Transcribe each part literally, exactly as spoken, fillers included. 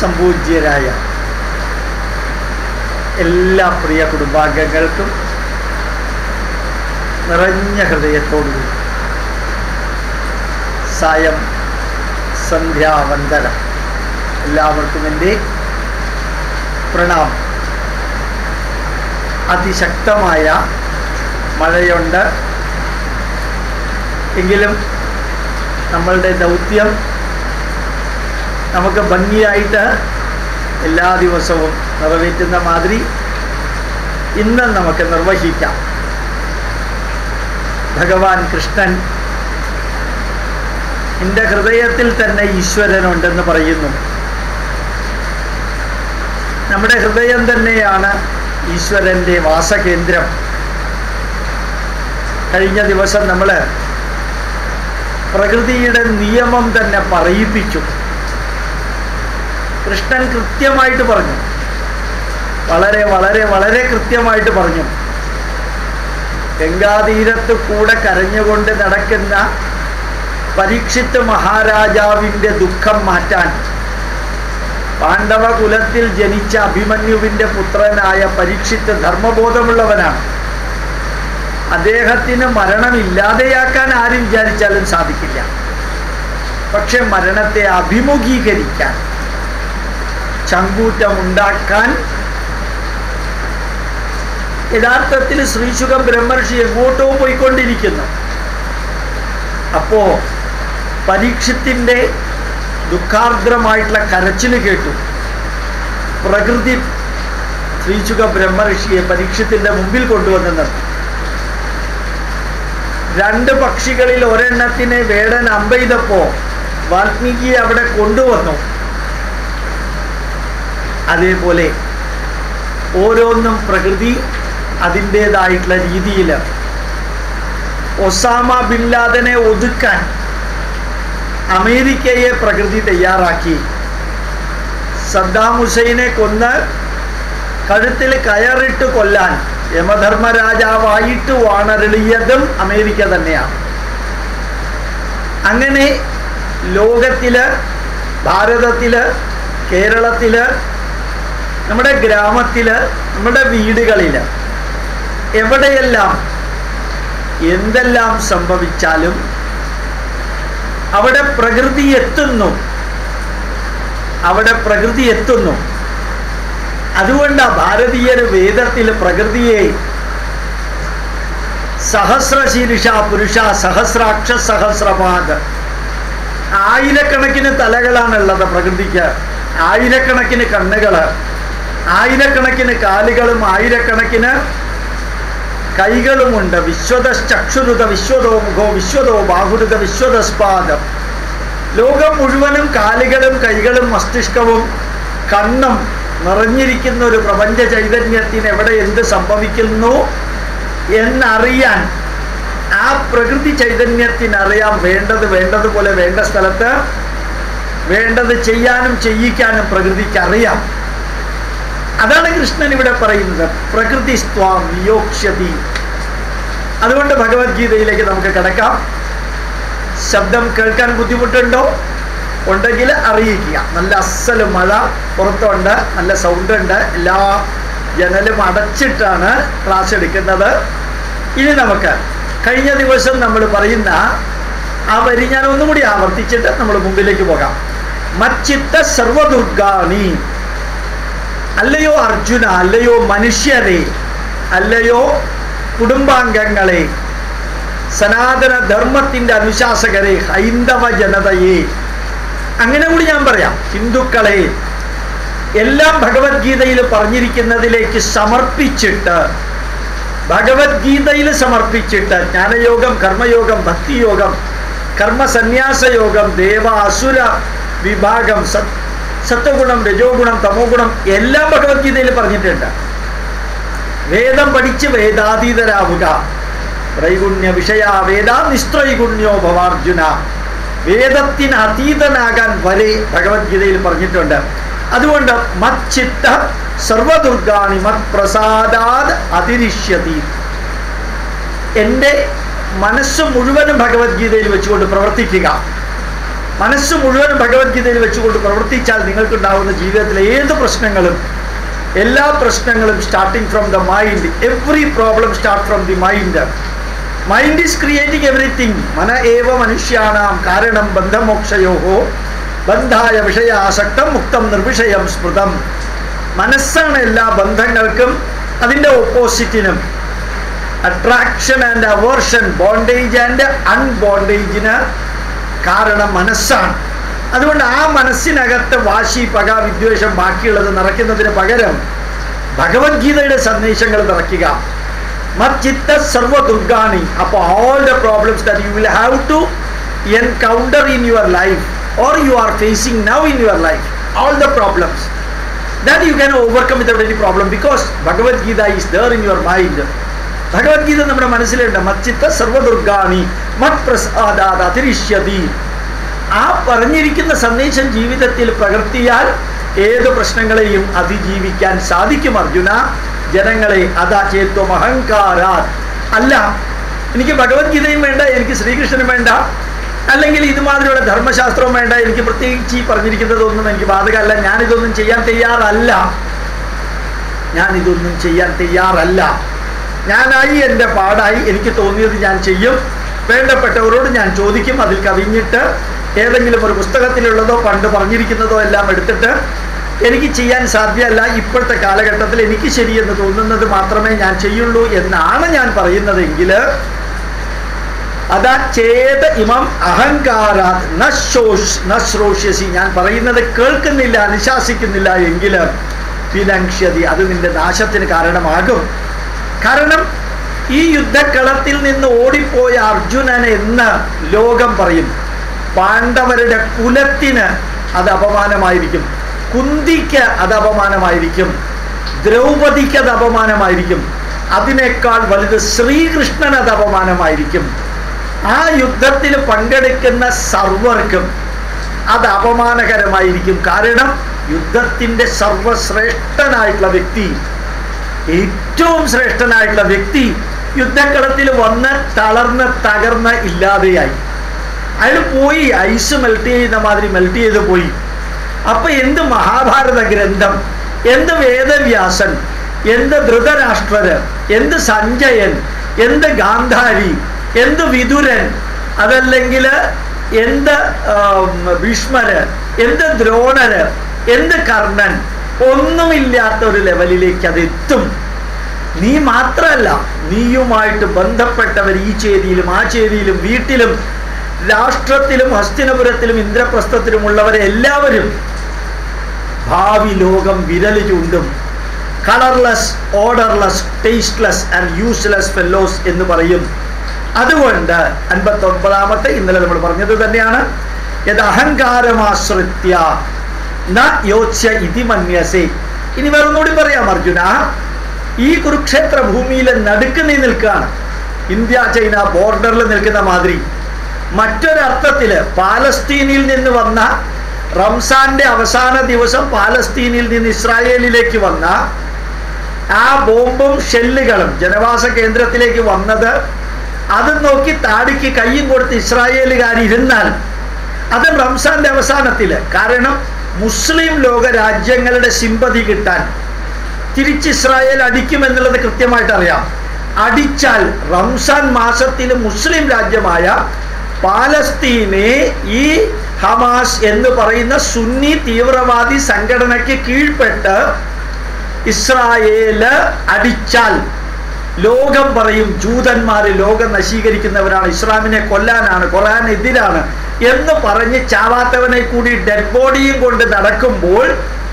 സംപൂജ്യരായ എല്ലാ പ്രിയ കുടുംബാംഗങ്ങൾക്കും നിറഞ്ഞ ഹൃദയത്തോടുകൂടി സായം സന്ധ്യാവന്ദനം. എല്ലാവർക്കും എൻ്റെ പ്രണാമം. അതിശക്തമായ മഴയുണ്ട് എങ്കിലും നമ്മളുടെ ദൗത്യം നമുക്ക് ഭംഗിയായിട്ട് എല്ലാ ദിവസവും നിറവേറ്റുന്ന മാതിരി ഇന്ന് നമുക്ക് നിർവഹിക്കാം. ഭഗവാൻ കൃഷ്ണൻ എൻ്റെ ഹൃദയത്തിൽ തന്നെ ഈശ്വരനുണ്ടെന്ന് പറയുന്നു. നമ്മുടെ ഹൃദയം തന്നെയാണ് ഈശ്വരൻ്റെ വാസകേന്ദ്രം. കഴിഞ്ഞ ദിവസം നമ്മൾ പ്രകൃതിയുടെ നിയമം തന്നെ പറയിപ്പിച്ചു. കൃഷ്ണൻ കൃത്യമായിട്ട് പറഞ്ഞു, വളരെ വളരെ വളരെ കൃത്യമായിട്ട് പറഞ്ഞു. ഗംഗാതീരത്ത് കൂടെ കരഞ്ഞുകൊണ്ട് നടക്കുന്ന പരീക്ഷിത്ത് മഹാരാജാവിൻ്റെ ദുഃഖം മാറ്റാൻ പാണ്ഡവ കുലത്തിൽ ജനിച്ച അഭിമന്യുവിൻ്റെ പുത്രനായ പരീക്ഷിത്ത് ധർമ്മബോധമുള്ളവനാണ്. അദ്ദേഹത്തിന് മരണമില്ലാതെയാക്കാൻ ആരും വിചാരിച്ചാലും സാധിക്കില്ല. പക്ഷെ മരണത്തെ അഭിമുഖീകരിക്കാൻ, ചങ്കൂറ്റമുണ്ടാക്കാൻ യഥാർത്ഥത്തിൽ ശ്രീശുഖം ബ്രഹ്മർഷി എങ്ങോട്ടോ പോയിക്കൊണ്ടിരിക്കുന്നു. അപ്പോ പരീക്ഷത്തിൻ്റെ ദുഃഖാർദ്രമായിട്ടുള്ള കരച്ചിൽ കേട്ടു. പ്രകൃതി ശ്രീശുഖ ബ്രഹ്മർഷിയെ പരീക്ഷത്തിൻ്റെ മുമ്പിൽ കൊണ്ടുവന്ന് നിർത്തി. രണ്ട് പക്ഷികളിൽ ഒരെണ്ണത്തിനെ വേടൻ അമ്പെയ്തപ്പോ വാൽമീകിയെ അവിടെ കൊണ്ടുവന്നു. അതേപോലെ ഓരോന്നും പ്രകൃതി അതിൻ്റേതായിട്ടുള്ള രീതിയിൽ ഒസാമ ബിൻ ലാദനെ ഒതുക്കാൻ അമേരിക്കയെ പ്രകൃതി തയ്യാറാക്കി. സദ്ദാം ഹുസൈനെ കൊന്ന് കഴുത്തിൽ കയറിട്ട് കൊല്ലാൻ യമധർമ്മരാജാവായിട്ട് വാണരുളിയതും അമേരിക്ക തന്നെയാണ്. അങ്ങനെ ലോകത്തില്, ഭാരതത്തില്, കേരളത്തില്, നമ്മുടെ ഗ്രാമത്തില്, നമ്മുടെ വീടുകളില്, എവിടെയെല്ലാം എന്തെല്ലാം സംഭവിച്ചാലും അവിടെ പ്രകൃതി എത്തുന്നു. അവിടെ പ്രകൃതി എത്തുന്നു. അതുകൊണ്ടാണ് ഭാരതീയർ വേദത്തിൽ പ്രകൃതിയെ സഹസ്രശീർഷ പുരുഷ സഹസ്രാക്ഷ സഹസ്രപാദ്, ആയിരക്കണക്കിന് തലകളാണുള്ളത് പ്രകൃതിക്ക്, ആയിരക്കണക്കിന് കണ്ണുകൾ, ആയിരക്കണക്കിന് കാലുകളും ആയിരക്കണക്കിന് കൈകളുമുണ്ട്. വിശ്വതശ്ചക്ഷുരുത വിശ്വതോ മുഖോ വിശ്വതോ ബാഹുരുത വിശ്വതസ്പാദം. ലോകം മുഴുവനും കാലുകളും കൈകളും മസ്തിഷ്കവും കണ്ണും നിറഞ്ഞിരിക്കുന്ന ഒരു പ്രപഞ്ച ചൈതന്യത്തിന് എവിടെ എന്ത് സംഭവിക്കുന്നു എന്നറിയാൻ, ആ പ്രകൃതി ചൈതന്യത്തിനറിയാൻ വേണ്ടത് വേണ്ടതുപോലെ വേണ്ട സ്ഥലത്ത് വേണ്ടത് ചെയ്യാനും ചെയ്യിക്കാനും പ്രകൃതിക്ക് അറിയാം. അതാണ് കൃഷ്ണൻ ഇവിടെ പറയുന്നത്, പ്രകൃതി സ്വാം വിയോക്ഷ്യതി. അതുകൊണ്ട് ഭഗവത്ഗീതയിലേക്ക് നമുക്ക് കിടക്കാം. ശബ്ദം കേൾക്കാൻ ബുദ്ധിമുട്ടുണ്ടോ? ഉണ്ടെങ്കിൽ അറിയിക്കുക. നല്ല അസല് മഴ പുറത്തുണ്ട്, നല്ല സൗണ്ട് ഉണ്ട്. എല്ലാ ജനലും അടച്ചിട്ടാണ് ക്ലാസ് എടുക്കുന്നത്. ഇനി നമുക്ക് കഴിഞ്ഞ ദിവസം നമ്മൾ പറയുന്ന ആ വരി ഞാൻ ഒന്നുകൂടി ആവർത്തിച്ചിട്ട് നമ്മൾ മുമ്പിലേക്ക് പോകാം. മച്ചിത്ത സർവദുർഗാണി, അല്ലയോ അർജുന, അല്ലയോ മനുഷ്യരെ, അല്ലയോ കുടുംബാംഗങ്ങളെ, സനാതന ധർമ്മത്തിൻ്റെ അനുശാസകരെ, ഹൈന്ദവ ജനതയെ, അങ്ങനെ കൂടി ഞാൻ പറയാം, ഹിന്ദുക്കളെ എല്ലാം ഭഗവത്ഗീതയിൽ പറഞ്ഞിരിക്കുന്നതിലേക്ക് സമർപ്പിച്ചിട്ട്, ഭഗവത്ഗീതയിൽ സമർപ്പിച്ചിട്ട് ജ്ഞാനയോഗം, കർമ്മയോഗം, ഭക്തിയോഗം, കർമ്മസന്യാസയോഗം, ദേവ അസുര വിഭാഗം, സത്വഗുണം, രജോഗുണം, തമോ ഗുണം എല്ലാം ഭഗവത്ഗീതയിൽ പറഞ്ഞിട്ടുണ്ട്. വേദം പഠിച്ച് വേദാതീതരാവുക. ത്രൈഗുണ്യ വിഷയ വേദ നിസ്ത്രൈഗുണ്യോ ഭവാർജുന. വേദത്തിന് അതീതനാകാൻ വരെ ഭഗവത്ഗീതയിൽ പറഞ്ഞിട്ടുണ്ട്. അതുകൊണ്ട് മച്ചിത്ത സർവദുർഗാണി മത് പ്രസാദാത് അതിരിഷ്യതി. എൻ്റെ മനസ്സ് മുഴുവനും ഭഗവത്ഗീതയിൽ വെച്ചുകൊണ്ട് പ്രവർത്തിക്കുക. മനസ്സ് മുഴുവൻ ഭഗവത്ഗീതയിൽ വെച്ചുകൊണ്ട് പ്രവർത്തിച്ചാൽ നിങ്ങൾക്കുണ്ടാകുന്ന ജീവിതത്തിലെ ഏത് പ്രശ്നങ്ങളും എല്ലാ പ്രശ്നങ്ങളും starting from the mind. Every problem start from the mind. Mind is creating everything. മന ഏവ മനുഷ്യാണാം കാരണം ബന്ധമോക്ഷയോഹോ ബന്ധായ വിഷയാസക്തം മുക്തം നിർവിഷയം സ്മൃതം. മനസ്സാണ് എല്ലാ ബന്ധങ്ങൾക്കും അതിൻ്റെ ഓപ്പോസിറ്റിനും. Attraction and aversion, bondage and അൺബോണ്ടേജിന് കാരണം മനസ്സാണ്. അതുകൊണ്ട് ആ മനസ്സിനകത്ത് വാശി, പക, വിദ്വേഷം ബാക്കിയുള്ളത് നിറയ്ക്കുന്നതിന് പകരം ഭഗവത്ഗീതയുടെ സന്ദേശങ്ങൾ നിറയ്ക്കുക. മച്ചിത്ത സർവ ദുർഗാണി. അപ്പോൾ all the problems that you will have to encounter in your life or you are facing now in your life, all the problems that you can overcome without any problem because Bhagavad Gita is there in your mind. Bhagavad Gita നമ്മുടെ മനസ്സിലുണ്ട്. മച്ചിത്ത സർവദുർഗാണി മത് പ്രസാദാത് അതിരിഷ്യതി. ആ പറഞ്ഞിരിക്കുന്ന സന്ദേശം ജീവിതത്തിൽ പ്രകൃതിയാൽ ഏത് പ്രശ്നങ്ങളെയും അതിജീവിക്കാൻ സാധിക്കും അർജുന. ജനങ്ങളെ അതാ ചേത്വം അഹങ്കാരാത്. അല്ല, എനിക്ക് ഭഗവത്ഗീതയും വേണ്ട, എനിക്ക് ശ്രീകൃഷ്ണനും വേണ്ട, അല്ലെങ്കിൽ ഇതുമാതിരിയുള്ള ധർമ്മശാസ്ത്രവും വേണ്ട, എനിക്ക് പ്രത്യേകിച്ച് ഈ പറഞ്ഞിരിക്കുന്നതൊന്നും എനിക്ക് ബാധകമല്ല, ഞാനിതൊന്നും ചെയ്യാൻ തയ്യാറല്ല, ഞാനിതൊന്നും ചെയ്യാൻ തയ്യാറല്ല, ഞാനായി എൻ്റെ പാടായി, എനിക്ക് തോന്നിയത് ഞാൻ ചെയ്യും, വേണ്ടപ്പെട്ടവരോട് ഞാൻ ചോദിക്കും, അതിൽ കവിഞ്ഞിട്ട് ഏതെങ്കിലും ഒരു പുസ്തകത്തിലുള്ളതോ പണ്ട് പറഞ്ഞിരിക്കുന്നതോ എല്ലാം എടുത്തിട്ട് എനിക്ക് ചെയ്യാൻ സാധ്യമല്ല, ഇപ്പോഴത്തെ കാലഘട്ടത്തിൽ എനിക്ക് ശരിയെന്ന് തോന്നുന്നത് മാത്രമേ ഞാൻ ചെയ്യുള്ളൂ എന്നാണ് ഞാൻ പറയുന്നതെങ്കിൽ അതാ ചേത് ഇമം അഹങ്കാരാത് നശ്രോഷ്യസി. ഞാൻ പറയുന്നത് കേൾക്കുന്നില്ല, അനുശാസിക്കുന്നില്ല എങ്കിൽ വിലങ്ഷ്യതി, അത് നിന്റെ നാശത്തിന് കാരണമാകും. കാരണം ഈ യുദ്ധക്കളത്തിൽ നിന്ന് ഓടിപ്പോയ അർജുനൻ എന്ന് ലോകം പറയും. പാണ്ഡവരുടെ കുലത്തിന് അത് അപമാനമായിരിക്കും, കുന്തിക്ക് അത് അപമാനമായിരിക്കും, ദ്രൗപദിക്ക് അത് അപമാനമായിരിക്കും, അതിനേക്കാൾ വലുത് ശ്രീകൃഷ്ണൻ അത് അപമാനമായിരിക്കും. ആ യുദ്ധത്തിൽ പങ്കെടുക്കുന്ന സർവർക്കും അത് അപമാനകരമായിരിക്കും. കാരണം യുദ്ധത്തിൻ്റെ സർവശ്രേഷ്ഠനായിട്ടുള്ള വ്യക്തി, ഏറ്റവും ശ്രേഷ്ഠനായിട്ടുള്ള വ്യക്തി യുദ്ധക്കളത്തിൽ വന്ന് തളർന്ന് തകർന്ന് ഇല്ലാതെയായി. അയാൾ പോയി, ഐസ് മെൽറ്റ് ചെയ്യുന്ന മാതിരി മെൽറ്റ് ചെയ്ത് പോയി. അപ്പൊ എന്ത് മഹാഭാരത ഗ്രന്ഥം, എന്ത് വേദവ്യാസൻ, എന്ത് ധൃതരാഷ്ട്രര്, എന്ത് സഞ്ജയൻ, എന്ത് ഗാന്ധാരി, എന്ത് വിതുരൻ, അതല്ലെങ്കിൽ എന്ത് ഭീഷ്മര്, എന്ത് ദ്രോണര്, എന്ത് കർണൻ, ഒന്നുമില്ലാത്ത ഒരു ലെവലിലേക്ക് അത് എത്തും. നീ മാത്രമല്ല, നീയുമായിട്ട് ബന്ധപ്പെട്ടവർ ഈ ചേരിയിലും ആ ചേരിയിലും വീട്ടിലും രാഷ്ട്രത്തിലും ഹസ്തിനപുരത്തിലും ഇന്ദ്രപ്രസ്ഥത്തിലുമുള്ളവരെ എല്ലാവരും ഭാവി ലോകം വിരൽ ചൂണ്ടും. Colourless, orderless, tasteless and useless fellows എന്ന് പറയും. അതുകൊണ്ട് അൻപത്തി ഒൻപതാമത്തെ ഇന്നലെ നമ്മൾ പറഞ്ഞത് തന്നെയാണ്. യത് അഹങ്കാരമാശ്രിത്യ ന യോച്യ ഇതി മന്യസേ. ഇനി വേറൊന്നുകൂടി പറയാം അർജുന, ഈ കുരുക്ഷേത്ര ഭൂമിയിലെ നടുക്ക് നീ നിൽക്കുകയാണ്, ഇന്ത്യ ചൈന ബോർഡറിൽ നിൽക്കുന്ന മാതിരി. മറ്റൊരർത്ഥത്തില് പാലസ്തീനിൽ നിന്ന് വന്ന റംസാന്റെ അവസാന ദിവസം പാലസ്തീനിൽ നിന്ന് ഇസ്രായേലിലേക്ക് വന്ന ആ ബോംബും ഷെല്ലുകളും ജനവാസ കേന്ദ്രത്തിലേക്ക് വന്നത്, അത് നോക്കി താടിക്ക് കയ്യും കൊടുത്ത് ഇസ്രായേലുകാരിരുന്നാൽ അത് റംസാന്റെ അവസാനത്തില്. കാരണം മുസ്ലിം ലോക രാജ്യങ്ങളുടെ സിമ്പതി കിട്ടാൻ തിരിച്ച് ഇസ്രായേൽ അടിക്കുമെന്നുള്ളത് കൃത്യമായിട്ട് അറിയാം. അടിച്ചാൽ റംസാൻ മാസത്തിൽ മുസ്ലിം രാജ്യമായ പാലസ്തീനെ ഈ ഹമാസ് എന്ന് പറയുന്ന സുന്നി തീവ്രവാദി സംഘടനയ്ക്ക് കീഴ്പ്പെട്ട് ഇസ്രായേല് അടിച്ചാൽ ലോകം പറയും ജൂതന്മാര് ലോകം നശീകരിക്കുന്നവരാണ്, ഇസ്ലാമിനെ കൊല്ലാനാണ്, ഖുർആനെതിരാണ് എന്ന് പറഞ്ഞ് ചാവാത്തവനെ കൂടി ഡെഡ് ബോഡിയും കൊണ്ട് നടക്കുമ്പോൾ,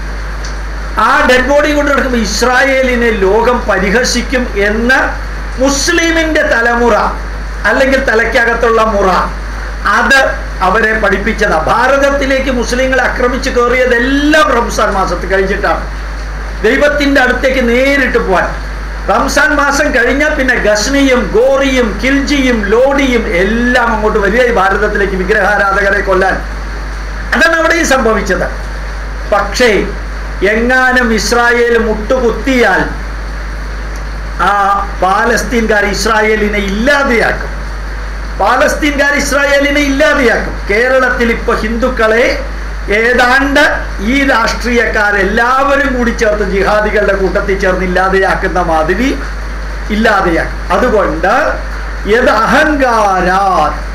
ആ ഡെഡ് ബോഡി കൊണ്ട് നടക്കുമ്പോൾ ഇസ്രായേലിനെ ലോകം പരിഹസിക്കും എന്ന് മുസ്ലിമിന്റെ തലമുറ അല്ലെങ്കിൽ തലയ്ക്കകത്തുള്ള മുറ അത് അവരെ പഠിപ്പിച്ചതാ. ഭാരതത്തിലേക്ക് മുസ്ലിങ്ങളെ ആക്രമിച്ച് കയറിയതെല്ലാം റംസാൻ മാസത്തിൽ കഴിഞ്ഞിട്ടാണ്, ദൈവത്തിന്റെ അടുത്തേക്ക് നേരിട്ട് പോവാൻ. റംസാൻ മാസം കഴിഞ്ഞാൽ പിന്നെ ഗസ്നിയും ഗോറിയും കിൽജിയും ലോഡിയും എല്ലാം അങ്ങോട്ട് വരിക ഈ ഭാരതത്തിലേക്ക് വിഗ്രഹാരാധകരെ കൊല്ലാൻ. അതാണ് അവിടെയും സംഭവിച്ചത്. പക്ഷേ എങ്ങാനും ഇസ്രായേൽ മുട്ടുകുത്തിയാൽ ആ പാലസ്തീൻകാർ ഇസ്രായേലിനെ ഇല്ലാതെയാക്കും. പാലസ്തീൻകാർ ഇസ്രായേലിനെ ഇല്ലാതെയാക്കും. കേരളത്തിൽ ഇപ്പൊ ഹിന്ദുക്കളെ ഏതാണ്ട് ഈ രാഷ്ട്രീയക്കാരെല്ലാവരും കൂടി ചേർത്ത് ജിഹാദികളുടെ കൂട്ടത്തിൽ ചേർന്ന് ഇല്ലാതെയാക്കുന്ന മാതിരി ഇല്ലാതെയാക്കും. അതുകൊണ്ട് യത് അഹങ്കാരാ,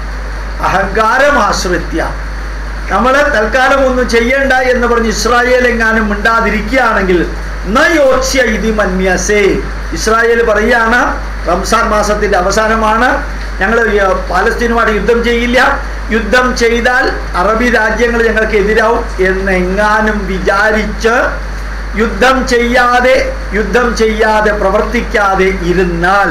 അഹങ്കാരം ആശ്രിത്യ നമ്മൾ തൽക്കാലം ഒന്നും ചെയ്യണ്ട എന്ന് പറഞ്ഞ് ഇസ്രായേൽ എങ്ങാനും മിണ്ടാതിരിക്കുകയാണെങ്കിൽ നയോച്യ ഇതി മന്യസേ, ഇസ്രായേൽ പറയാണ് റംസാൻ മാസത്തിന്റെ അവസാനമാണ്, ഞങ്ങൾ പാലസ്തീനുമായിട്ട് യുദ്ധം ചെയ്യില്ല, യുദ്ധം ചെയ്താൽ അറബി രാജ്യങ്ങൾ ഞങ്ങൾക്ക് എതിരാവും എന്നെങ്ങാനും വിചാരിച്ച് യുദ്ധം ചെയ്യാതെ യുദ്ധം ചെയ്യാതെ പ്രവർത്തിക്കാതെ ഇരുന്നാൽ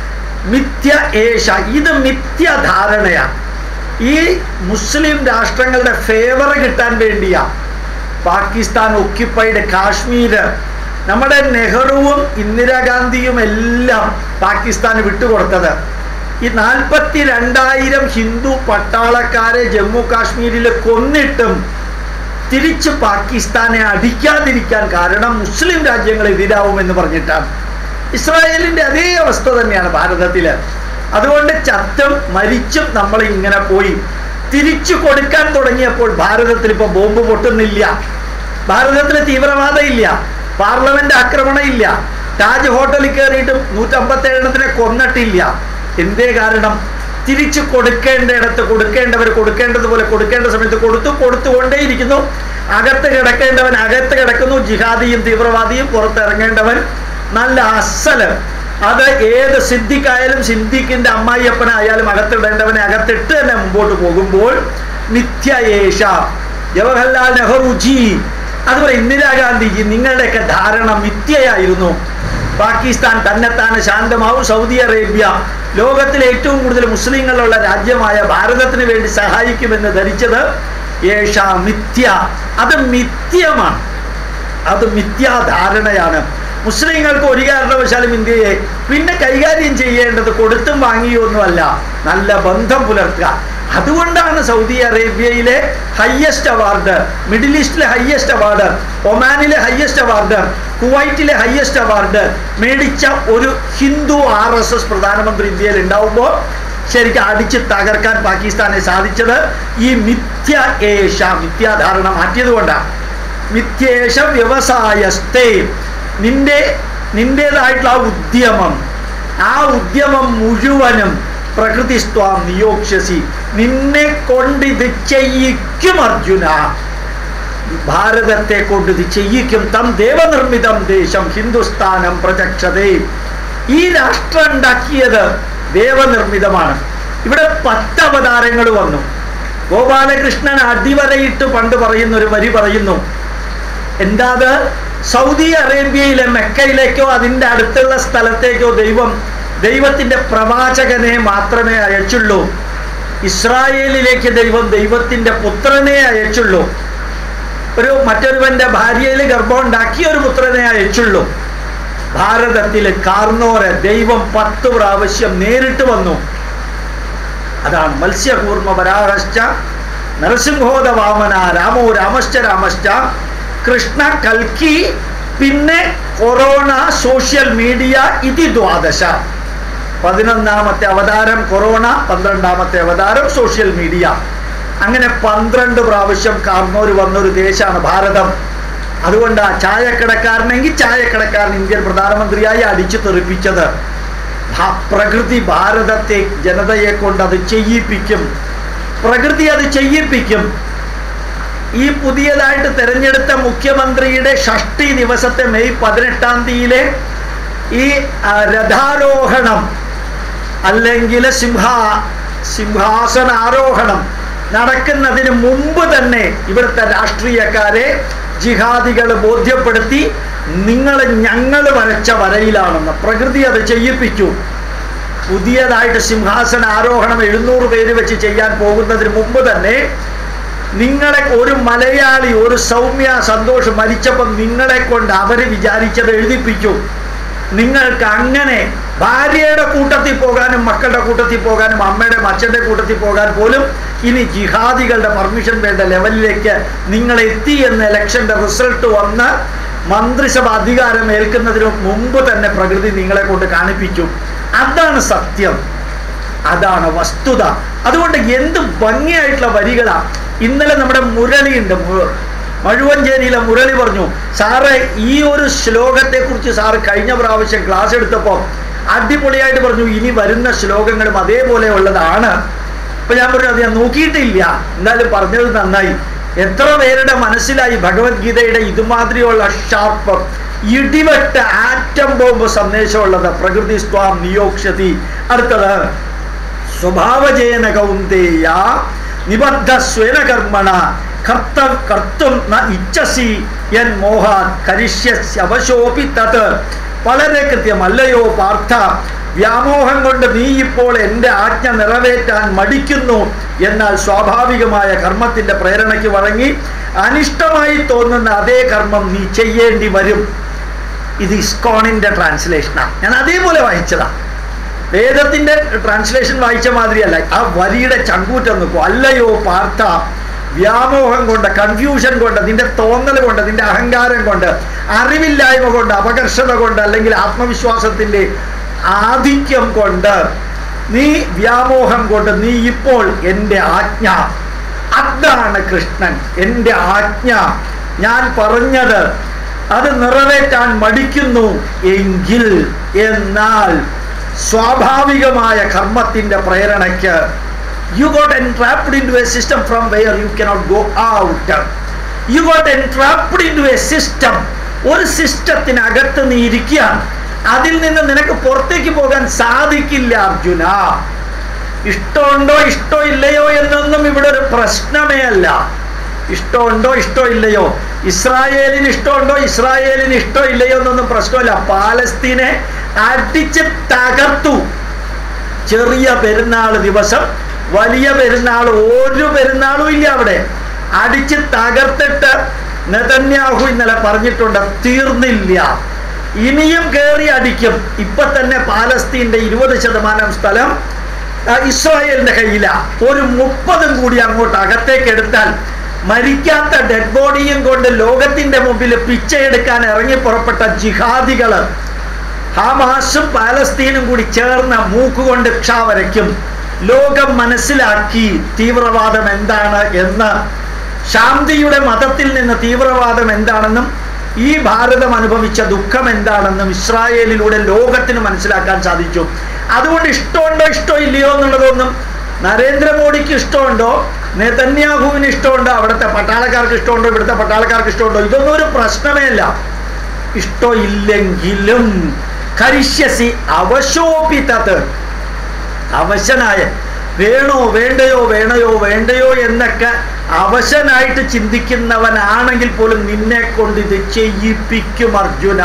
മിഥ്യ ഏഷ, ഇത് മിഥ്യധാരണയാണ്. ഈ മുസ്ലിം രാഷ്ട്രങ്ങളുടെ ഫേവർ കിട്ടാൻ വേണ്ടിയാ പാകിസ്ഥാൻ ഒക്യുപ്പൈഡ് കാശ്മീര് നമ്മുടെ നെഹ്റുവും ഇന്ദിരാഗാന്ധിയും എല്ലാം പാകിസ്ഥാന് വിട്ടുകൊടുത്തത്. ഈ നാൽപ്പത്തി രണ്ടായിരം ഹിന്ദു പട്ടാളക്കാരെ ജമ്മു കാശ്മീരിൽ കൊന്നിട്ടും തിരിച്ച് പാകിസ്ഥാനെ അടിക്കാതിരിക്കാൻ കാരണം മുസ്ലിം രാജ്യങ്ങൾ എതിരാവുമെന്ന് പറഞ്ഞിട്ടാണ്. ഇസ്രായേലിന്റെ അതേ അവസ്ഥ തന്നെയാണ് ഭാരതത്തില്. അതുകൊണ്ട് ചത്തും മരിച്ചും നമ്മൾ ഇങ്ങനെ പോയി തിരിച്ചു കൊടുക്കാൻ തുടങ്ങിയപ്പോൾ ഭാരതത്തിൽ ഇപ്പൊ ബോംബ് പൊട്ടുന്നില്ല, ഭാരതത്തിൽ തീവ്രവാദം ഇല്ല, പാർലമെന്റ് ആക്രമണം ഇല്ല, താജ് ഹോട്ടലിൽ കയറിയിട്ടും നൂറ്റമ്പത്തേഴെണ്ണത്തിനെ കൊന്നിട്ടില്ല. എന്തേ കാരണം? തിരിച്ചു കൊടുക്കേണ്ടയിടത്ത് കൊടുക്കേണ്ടവർ കൊടുക്കേണ്ടതുപോലെ കൊടുക്കേണ്ട സമയത്ത് കൊടുത്തു, കൊടുത്തുകൊണ്ടേയിരിക്കുന്നു. അകത്ത് കിടക്കേണ്ടവൻ അകത്ത് കിടക്കുന്നു, ജിഹാദിയും തീവ്രവാദിയും പുറത്തിറങ്ങേണ്ടവൻ നല്ല അസല്. അത് ഏത് സിദ്ദിഖായാലും സിദ്ദിഖിന്റെ അമ്മായിയപ്പനായാലും അകത്തിടേണ്ടവനെ അകത്തിട്ട് തന്നെ മുമ്പോട്ട് പോകുമ്പോൾ നിത്യയേഷ ജവഹർലാൽ നെഹ്റുജി അതുപോലെ ഇന്ദിരാഗാന്ധിജി നിങ്ങളുടെയൊക്കെ ധാരണ മിഥ്യയായിരുന്നു. പാകിസ്ഥാൻ തന്നെത്താനെ ശാന്തമാവും, സൗദി അറേബ്യ ലോകത്തിലെ ഏറ്റവും കൂടുതൽ മുസ്ലിങ്ങളുള്ള രാജ്യമായ ഭാരതത്തിന് വേണ്ടി സഹായിക്കുമെന്ന് ധരിച്ചത് ഏഷ മിഥ്യ, അത് മിഥ്യമാണ്, അത് മിഥ്യാധാരണയാണ്. മുസ്ലിങ്ങൾക്ക് ഒരു കാരണവശാലും ഇന്ത്യയെ പിന്നെ കൈകാര്യം ചെയ്യേണ്ടത് കൊടുത്തും വാങ്ങിയൊന്നുമല്ല, നല്ല ബന്ധം പുലർത്തുക. അതുകൊണ്ടാണ് സൗദി അറേബ്യയിലെ ഹയ്യസ്റ്റ് അവാർഡ്, മിഡിൽ ഈസ്റ്റിലെ ഹയ്യസ്റ്റ് അവാർഡ്, ഒമാനിലെ ഹയ്യസ്റ്റ് അവാർഡ്, കുവൈറ്റിലെ ഹയ്യസ്റ്റ് അവാർഡ് മേടിച്ച ഒരു ഹിന്ദു ആർ എസ് എസ് പ്രധാനമന്ത്രി ഇന്ത്യയിൽ ഉണ്ടാവുമ്പോൾ ശരിക്കും അടിച്ച് തകർക്കാൻ പാകിസ്ഥാനെ സാധിച്ചത് ഈ മിഥ്യ ഏഷ, മിഥ്യാധാരണ മാറ്റിയത് കൊണ്ടാണ്. മിഥ്യേഷ വ്യവസായസ്ഥേ, നിന്റെ നിന്റേതായിട്ടുള്ള ആ ഉദ്യമം, ആ ഉദ്യമം മുഴുവനും പ്രകൃതിസ്ത്വാം നിയോക്ഷ്യസി, നിന്നെ കൊണ്ട് ഇത് ചെയ്യിക്കും അർജുന, ഭാരതത്തെ കൊണ്ട് ഇത് ചെയ്യിക്കും. തം ദേവനിർമ്മിതം ദേശം ഹിന്ദുസ്ഥാനം പ്രചക്ഷതേ, ഈ രാഷ്ട്രം ഉണ്ടാക്കിയത് ദേവനിർമ്മിതമാണ്. ഇവിടെ പത്ത് അവതാരങ്ങൾ വന്നു. ഗോപാലകൃഷ്ണൻ അടിവരയിട്ട് പണ്ട് പറയുന്ന ഒരു വരി പറയുന്നു, എന്താ അത്? സൗദി അറേബ്യയിലെ മെക്കയിലേക്കോ അതിൻ്റെ അടുത്തുള്ള സ്ഥലത്തേക്കോ ദൈവം ദൈവത്തിൻ്റെ പ്രവാചകനെ മാത്രമേ അയച്ചുള്ളൂ. ഇസ്രായേലിലേക്ക് ദൈവം ദൈവത്തിൻ്റെ പുത്രനെ അയച്ചുള്ളൂ. ഒരു മറ്റൊരുവന്റെ ഭാര്യയിൽ ഗർഭം ഉണ്ടാക്കിയ ഒരു പുത്രനെ അയച്ചുള്ളൂ. ഭാരതത്തിൽ കാർന്നോരെ ദൈവം പത്ത് പ്രാവശ്യം നേരിട്ട് വന്നു. അതാണ് മത്സ്യകൂർമ്മ വരാഹശ്ച നരസിംഹോദ വാമന രാമോ രാമശ്ച രാമശ്ച കൃഷ്ണ കൽക്കി, പിന്നെ കൊറോണ, സോഷ്യൽ മീഡിയ, ഇതി ദ്വാദശ. പതിനൊന്നാമത്തെ അവതാരം കൊറോണ, പന്ത്രണ്ടാമത്തെ അവതാരം സോഷ്യൽ മീഡിയ. അങ്ങനെ പന്ത്രണ്ട് പ്രാവശ്യം കാർന്നോര് വന്നൊരു ദേശമാണ് ഭാരതം. അതുകൊണ്ട് ആ ചായക്കടക്കാരനെങ്കിൽ ചായക്കടക്കാരൻ ഇന്ത്യൻ പ്രധാനമന്ത്രിയായി അടിച്ചു തെറിപ്പിച്ചത്. പ്രകൃതി ഭാരതത്തെ ജനതയെ കൊണ്ട് അത് ചെയ്യിപ്പിക്കും, പ്രകൃതി അത് ചെയ്യിപ്പിക്കും. ഈ പുതിയതായിട്ട് തെരഞ്ഞെടുത്ത മുഖ്യമന്ത്രിയുടെ ഷഷ്ടി ദിവസത്തെ മെയ് പതിനെട്ടാം തീയതിയിലെ ഈ രഥാരോഹണം അല്ലെങ്കിൽ സിംഹാ സിംഹാസനാരോഹണം നടക്കുന്നതിന് മുമ്പ് തന്നെ ഇവിടുത്തെ രാഷ്ട്രീയക്കാരെ ജിഹാദികൾ ബോധ്യപ്പെടുത്തി, നിങ്ങൾ ഞങ്ങൾ വരച്ച വരയിലാണെന്ന്. പ്രകൃതി അത് ചെയ്യിപ്പിച്ചു. പുതിയതായിട്ട് സിംഹാസന ആരോഹണം എഴുന്നൂറ് പേര് വെച്ച് ചെയ്യാൻ പോകുന്നതിന് മുമ്പ് തന്നെ നിങ്ങളെ ഒരു മലയാളി, ഒരു സൗമ്യ സന്തോഷ് മരിച്ചപ്പം നിങ്ങളെ കൊണ്ട് അവർ വിചാരിച്ചത് എഴുതിപ്പിച്ചു. നിങ്ങൾക്ക് അങ്ങനെ ഭാര്യയുടെ കൂട്ടത്തിൽ പോകാനും മക്കളുടെ കൂട്ടത്തിൽ പോകാനും അമ്മയുടെ അച്ഛൻ്റെ കൂട്ടത്തിൽ പോകാൻ പോലും ഇനി ജിഹാദികളുടെ പെർമിഷൻ വേണ്ട ലെവലിലേക്ക് നിങ്ങൾ എത്തി എന്ന് ഇലക്ഷൻ്റെ റിസൾട്ട് വന്ന് മന്ത്രിസഭ അധികാരം ഏൽക്കുന്നതിന് മുമ്പ് തന്നെ പ്രകൃതി നിങ്ങളെ കൊണ്ട് കാണിപ്പിച്ചു. അതാണ് സത്യം. അതാണ് വസ്തുത. അതുകൊണ്ട് എന്ത് ഭംഗിയായിട്ടുള്ള വരികളാ. ഇന്നലെ നമ്മുടെ മുരളിയുണ്ട്, മഴുവഞ്ചേരിയിലെ മുരളി പറഞ്ഞു, സാറ് ഈ ഒരു ശ്ലോകത്തെ കുറിച്ച് സാറ് കഴിഞ്ഞ പ്രാവശ്യം ക്ലാസ് എടുത്തപ്പോൾ അടിപൊളിയായിട്ട് പറഞ്ഞു, ഇനി വരുന്ന ശ്ലോകങ്ങളും അതേപോലെ ഉള്ളതാണ്. അപ്പൊ ഞാൻ പറഞ്ഞു അത് ഞാൻ നോക്കിയിട്ടില്ല, എന്നാലും പറഞ്ഞത് നന്നായി. എത്ര പേരുടെ മനസ്സിലായി ഭഗവത്ഗീതയുടെ ഇതുമാതിരിയുള്ള ഷാർപ്പ് ഇടിവെട്ട് ആറ്റം ബോംബ് സന്ദേശമുള്ളത്. പ്രകൃതി സ്വാം നിയോക്ഷതി. അടുത്തത് സ്വഭാവജേന കൗന്ദേയ നിബദ്ധ സ്വേന കർമ്മണ കർത്ത കർത്തും ന ഇച്ഛസി യൻ മോഹാത് കരിഷ്യവശോപി തത്. വളരെ കൃത്യമല്ലയോ പാർത്ഥ, വ്യാമോഹം കൊണ്ട് നീ ഇപ്പോൾ എൻ്റെ ആജ്ഞ നിറവേറ്റാൻ മടിക്കുന്നു. എന്നാൽ സ്വാഭാവികമായ കർമ്മത്തിൻ്റെ പ്രേരണയ്ക്ക് വഴങ്ങി അനിഷ്ടമായി തോന്നുന്ന അതേ കർമ്മം നീ ചെയ്യേണ്ടി വരും. ഇത് ഇസ്കോണിൻ്റെ ട്രാൻസ്ലേഷനാണ്, ഞാൻ അതേപോലെ വായിച്ചതാ. വേദത്തിൻ്റെ ട്രാൻസ്ലേഷൻ വായിച്ച മാതിരിയല്ല. ആ വരിയുടെ ചങ്കൂറ്റം നോക്കൂ. അല്ലയോ പാർത്ഥ, വ്യാമോഹം കൊണ്ട്, കൺഫ്യൂഷൻ കൊണ്ട്, നിന്റെ തോന്നൽ കൊണ്ട്, നിന്റെ അഹങ്കാരം കൊണ്ട്, അറിവില്ലായ്മ കൊണ്ട്, അപകർഷത കൊണ്ട്, അല്ലെങ്കിൽ ആത്മവിശ്വാസത്തിൻ്റെ ആധിക്യം കൊണ്ട്, നീ വ്യാമോഹം കൊണ്ട് നീ ഇപ്പോൾ എൻ്റെ ആജ്ഞ, അതാണ് കൃഷ്ണൻ, എൻ്റെ ആജ്ഞ ഞാൻ പറഞ്ഞത് അത് നിറവേറ്റാൻ മടിക്കുന്നു എങ്കിൽ, എന്നാൽ സ്വാഭാവികമായ കർമ്മത്തിൻ്റെ പ്രേരണയ്ക്ക് you got entrapped into a system from where you cannot go out. You got entrapped into a system. ഒരു സിസ്റ്റത്തിനകത്ത് നീ ഇരിക്കുകയാണ്, അതിൽ നിന്ന് നിനക്ക് പുറത്തേക്ക് പോകാൻ സാധിക്കില്ല അർജുന. ഇഷ്ടമുണ്ടോ ഇഷ്ടോ ഇല്ലയോ എന്നൊന്നും ഇവിടെ ഒരു പ്രശ്നമേ അല്ല. ഇഷ്ടമുണ്ടോ ഇഷ്ടോ ഇല്ലയോ, ഇസ്രായേലിന് ഇഷ്ടമുണ്ടോ ഇസ്രായേലിന് ഇഷ്ടോ ഇല്ലയോ എന്നൊന്നും പ്രശ്നമല്ല. പാലസ്തീനെ അടിച്ച് തകർത്തു. ചെറിയ പെരുന്നാൾ ദിവസം, വലിയ പെരുന്നാൾ, ഒരു പെരുന്നാളും ഇല്ല അവിടെ. അടിച്ച് തകർത്തിട്ട് നെതന്യാഹു ഇന്നലെ പറഞ്ഞിട്ടുണ്ട്, തീർന്നില്ല, ഇനിയും കയറി അടിക്കും. ഇപ്പൊ തന്നെ പാലസ്തീൻ്റെ ഇരുപത് ശതമാനം സ്ഥലം ഇസ്രായേലിന്റെ കയ്യിലാണ്. ഒരു മുപ്പതും കൂടി അങ്ങോട്ട് അകത്തേക്ക് എടുത്താൽ മരിക്കാത്ത ഡെഡ് ബോഡിയും കൊണ്ട് ലോകത്തിന്റെ മുമ്പിൽ പിച്ചയെടുക്കാൻ ഇറങ്ങി പുറപ്പെട്ട ജിഹാദികള് ഹമാസും പാലസ്തീനും കൂടി ചേർന്ന മൂക്കുകൊണ്ട് ക്ഷ വരയ്ക്കും. ലോകം മനസ്സിലാക്കി തീവ്രവാദം എന്താണ് എന്ന്, ശാന്തിയുടെ മതത്തിൽ നിന്ന് തീവ്രവാദം എന്താണെന്നും ഈ ഭാരതം അനുഭവിച്ച ദുഃഖം എന്താണെന്നും ഇസ്രായേലിലൂടെ ലോകത്തിന് മനസ്സിലാക്കാൻ സാധിച്ചു. അതുകൊണ്ട് ഇഷ്ടമുണ്ടോ ഇഷ്ടോ ഇല്ലയോ എന്നുള്ളതൊന്നും നരേന്ദ്രമോദിക്ക് ഇഷ്ടമുണ്ടോ, നെതന്യാഹുവിന് ഇഷ്ടമുണ്ടോ, അവിടുത്തെ പട്ടാളക്കാർക്ക് ഇഷ്ടമുണ്ടോ, ഇവിടുത്തെ പട്ടാളക്കാർക്ക് ഇഷ്ടമുണ്ടോ, ഇതൊന്നും ഒരു പ്രശ്നമേ അല്ല. ഇഷ്ടം ഇല്ലെങ്കിലും കരിഷ്യസി അവശോപിതത്, അവശനായ, വേണോ വേണ്ടയോ വേണയോ വേണ്ടയോ എന്നൊക്കെ അവശനായിട്ട് ചിന്തിക്കുന്നവനാണെങ്കിൽ പോലും നിന്നെ കൊണ്ട് ഇത് ചെയ്യിപ്പിക്കും അർജുന.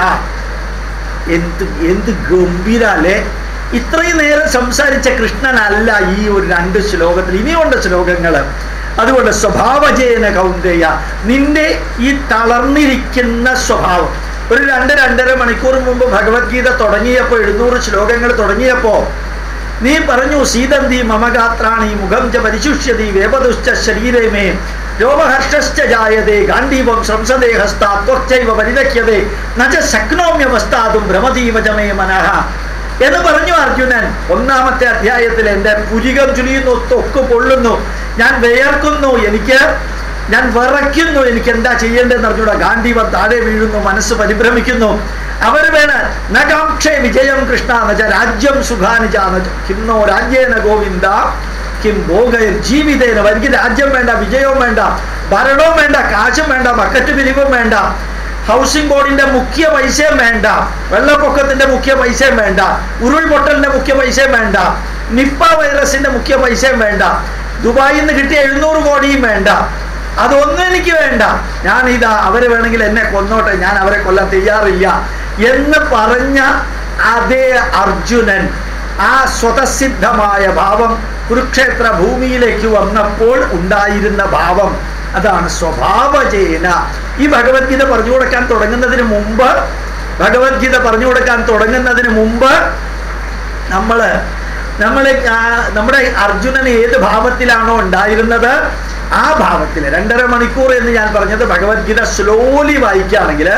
എന്ത് എന്ത് ഗംഭീരല്ലേ. ഇത്രയും നേരം സംസാരിച്ച കൃഷ്ണനല്ല ഈ ഒരു രണ്ട് ശ്ലോകത്തിൽ, ഇനിയുണ്ട് ശ്ലോകങ്ങൾ. അതുകൊണ്ട് സ്വഭാവജേന കൗന്ദേയ, നിന്റെ ഈ തളർന്നിരിക്കുന്ന സ്വഭാവം. ഒരു രണ്ട് രണ്ടര മണിക്കൂർ മുമ്പ് ഭഗവത്ഗീത തുടങ്ങിയപ്പോൾ, എഴുന്നൂറ് ശ്ലോകങ്ങൾ തുടങ്ങിയപ്പോൾ നീ പറഞ്ഞു, സീതന്തി മമഗാത്രാണി മുഖം ച പരിശുഷ്യതി വേപതുശ്ച ശരീരേ മേ രോമഹർഷശ്ച ജായതേ ഗാണ്ഡീവം സംസദേ ഹസ്താത് ത്വക്ചൈവ പരിദക്ഷ്യതേ നച ശക്നോമ്യവസ്ഥാതും ഭ്രമതീവ ച മേ മനഃ എന്ന് പറഞ്ഞു അർജുനൻ. ഒന്നാമത്തെ അധ്യായത്തിൽ എൻ്റെ പുരികം ചുലിയുന്നു, തൊക്ക് പൊള്ളുന്നു, ഞാൻ വിയർക്കുന്നു, എനിക്ക് ഞാൻ വിറയ്ക്കുന്നു, എനിക്ക് എന്താ ചെയ്യേണ്ടതെന്ന് അറിഞ്ഞൂടാ. ഗാന്ധീവം താഴെ വീഴുന്നു, മനസ്സ് പരിഭ്രമിക്കുന്നു. അവർ വേണ നകാക്ഷേ വിജയം കൃഷ്ണ എന്നുവെച്ചാൽ രാജ്യം സുഖാനിജാന്ന് കിന്നോ രാജ്യേന ഗോവിന്ദ കിം ഭോഗൈർ ജീവിതേന. എനിക്ക് രാജ്യം വേണ്ട, വിജയവും വേണ്ട, ഭരണവും വേണ്ട, കാശും വേണ്ട, ബക്കറ്റ് പിരിവും വേണ്ട, ഹൗസിംഗ് ബോർഡിന്റെ മുഖ്യ പൈസയും വേണ്ട, വെള്ളപ്പൊക്കത്തിന്റെ മുഖ്യ പൈസയും വേണ്ട, ഉരുൾപൊട്ടലിന്റെ മുഖ്യ പൈസയും വേണ്ട, നിപ്പ വൈറസിന്റെ മുഖ്യ പൈസയും വേണ്ട, ദുബായിൽ നിന്ന് കിട്ടിയ എഴുന്നൂറ് കോടിയും വേണ്ട, അതൊന്നും എനിക്ക് വേണ്ട. ഞാൻ ഇതാ അവര് വേണമെങ്കിൽ എന്നെ കൊന്നോട്ടെ, ഞാൻ അവരെ കൊല്ലാൻ തയ്യാറില്ല എന്ന് പറഞ്ഞ അതേ അർജുനൻ, ആ സ്വതസിദ്ധമായ ഭാവം കുരുക്ഷേത്ര ഭൂമിയിലേക്ക് വന്നപ്പോൾ ഉണ്ടായിരുന്ന ഭാവം, അതാണ് സ്വഭാവജേന. ഈ ഭഗവത്ഗീത പറഞ്ഞു കൊടുക്കാൻ തുടങ്ങുന്നതിന് മുമ്പ് ഭഗവത്ഗീത പറഞ്ഞു കൊടുക്കാൻ തുടങ്ങുന്നതിന് മുമ്പ് നമ്മള് നമ്മൾ നമ്മുടെ അർജുനൻ ഏത് ഭാവത്തിലാണോ ഉണ്ടായിരുന്നത് ആ ഭാവത്തിൽ രണ്ടര മണിക്കൂർ എന്ന് ഞാൻ പറഞ്ഞത് ഭഗവത്ഗീത സ്ലോലി വായിക്കുകയാണെങ്കിൽ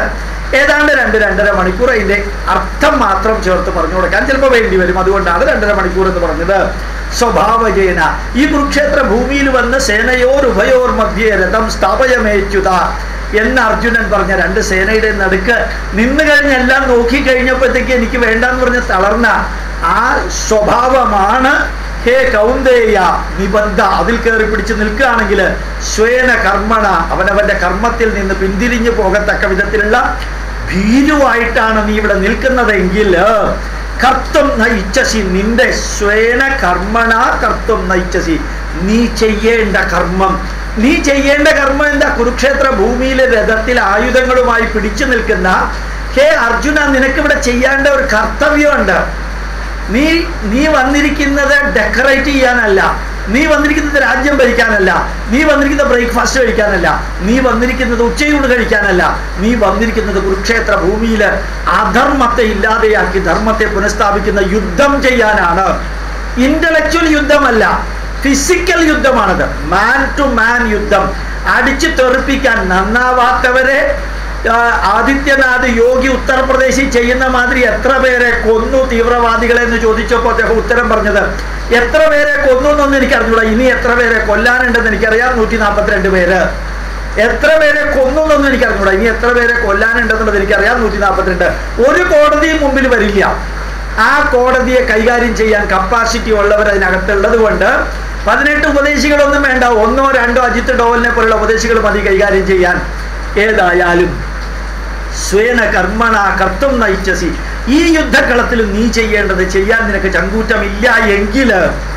ഏതാണ്ട് രണ്ട് രണ്ടര മണിക്കൂർ അതിന്റെ അർത്ഥം മാത്രം ചേർത്ത് പറഞ്ഞു കൊടുക്കാൻ ചിലപ്പോൾ വേണ്ടി വരും. അതുകൊണ്ടാണ് രണ്ടര മണിക്കൂർ എന്ന് പറഞ്ഞത്. സ്വഭാവജേന ഈ കുരുക്ഷേത്ര ഭൂമിയിൽ വന്ന് സേനയോർ ഉഭയോർ മധ്യേ രഥം സ്ഥാപയമേച്യുത എന്ന് അർജുനൻ പറഞ്ഞ രണ്ട് സേനയുടെ നടുക്ക് നിന്ന് കഴിഞ്ഞെല്ലാം നോക്കി കഴിഞ്ഞപ്പോഴത്തേക്ക് എനിക്ക് വേണ്ടെന്ന് പറഞ്ഞ് തളർന്ന ആ സ്വഭാവമാണ് ഹേ കൗന്ദേയ നിബന്ധ. അതിൽ കയറി പിടിച്ച് നിൽക്കുകയാണെങ്കിൽ സ്വേന കർമ്മണ അവനവന്റെ കർമ്മത്തിൽ നിന്ന് പിന്തിരിഞ്ഞു പോകത്തക്ക വിധത്തിലുള്ള ഭീരുവായിട്ടാണ് നീ ഇവിടെ നിൽക്കുന്നതെങ്കിൽ കർത്തം നയിച്ചസി നിന്റെ സ്വേന കർമ്മണ കർത്തം നയിച്ചസി നീ ചെയ്യേണ്ട കർമ്മം നീ ചെയ്യേണ്ട കർമ്മം എന്താ? കുരുക്ഷേത്ര ഭൂമിയിലെ രഥത്തിൽ ആയുധങ്ങളുമായി പിടിച്ചു നിൽക്കുന്ന ഹേ അർജുന, നിനക്കിവിടെ ചെയ്യേണ്ട ഒരു കർത്തവ്യമുണ്ട്. നീ നീ വന്നിരിക്കുന്നത് ഡെക്കറേറ്റ് ചെയ്യാനല്ല, നീ വന്നിരിക്കുന്നത് രാജ്യം ഭരിക്കാനല്ല, നീ വന്നിരിക്കുന്നത് ബ്രേക്ക്ഫാസ്റ്റ് കഴിക്കാനല്ല, നീ വന്നിരിക്കുന്നത് ഉച്ചയൂണ് കഴിക്കാനല്ല, നീ വന്നിരിക്കുന്നത് കുരുക്ഷേത്ര ഭൂമിയിൽ അധർമ്മത്തെ ഇല്ലാതെയാക്കി ധർമ്മത്തെ പുനഃസ്ഥാപിക്കുന്ന യുദ്ധം ചെയ്യാനാണ്. ഇന്റലക്ച്വൽ യുദ്ധമല്ല, ഫിസിക്കൽ യുദ്ധമാണത്. മാൻ ടു മാൻ യുദ്ധം. അടിച്ചു തെറിപ്പിക്കാൻ നന്നാവാത്തവരെ ആദിത്യനാഥ് യോഗി ഉത്തർപ്രദേശിൽ ചെയ്യുന്ന മാതിരി എത്ര പേരെ കൊന്നു തീവ്രവാദികളെ എന്ന് ചോദിച്ചപ്പോൾ അദ്ദേഹം ഉത്തരം പറഞ്ഞത് എത്ര പേരെ കൊന്നു എന്നൊന്നും എനിക്ക് അറിഞ്ഞൂടാ, ഇനി എത്ര പേരെ കൊല്ലാനുണ്ടെന്ന് എനിക്കറിയാം, നൂറ്റി നാൽപ്പത്തിരണ്ട് പേര്. എത്ര പേരെ കൊന്നു എന്നൊന്നും എനിക്ക് അറിഞ്ഞൂടാ, ഇനി എത്ര പേരെ കൊല്ലാനുണ്ടെന്നുള്ളത് എനിക്കറിയാം, നൂറ്റി നാൽപ്പത്തിരണ്ട്. ഒരു കോടതിയും മുമ്പിൽ വരില്ല. ആ കോടതിയെ കൈകാര്യം ചെയ്യാൻ കപ്പാസിറ്റി ഉള്ളവർ അതിനകത്തുള്ളത് കൊണ്ട് പതിനെട്ട് ഉപദേശികളൊന്നും വേണ്ട, ഒന്നോ രണ്ടോ അജിത്ത് ഡോവലിനെ പോലുള്ള ഉപദേശികൾ മതി കൈകാര്യം ചെയ്യാൻ. ഏതായാലും സ്വേന കർമ്മണ കർത്തും നയിച്ചസി ഈ യുദ്ധക്കളത്തിൽ നീ ചെയ്യേണ്ടത് ചെയ്യാൻ നിനക്ക് ചങ്കൂറ്റമില്ല എങ്കിൽ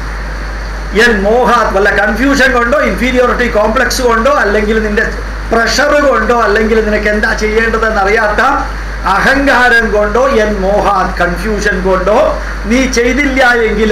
എൻ മോഹാത് വല്ല കൺഫ്യൂഷൻ കൊണ്ടോ ഇൻഫീരിയോറിറ്റി കോംപ്ലക്സ് കൊണ്ടോ അല്ലെങ്കിൽ നിന്റെ പ്രഷർ കൊണ്ടോ അല്ലെങ്കിൽ നിനക്ക് എന്താ ചെയ്യേണ്ടതെന്ന് അറിയാത്ത അഹങ്കാരം കൊണ്ടോ എൻ മോഹാത് കൺഫ്യൂഷൻ കൊണ്ടോ നീ ചെയ്തില്ല എങ്കിൽ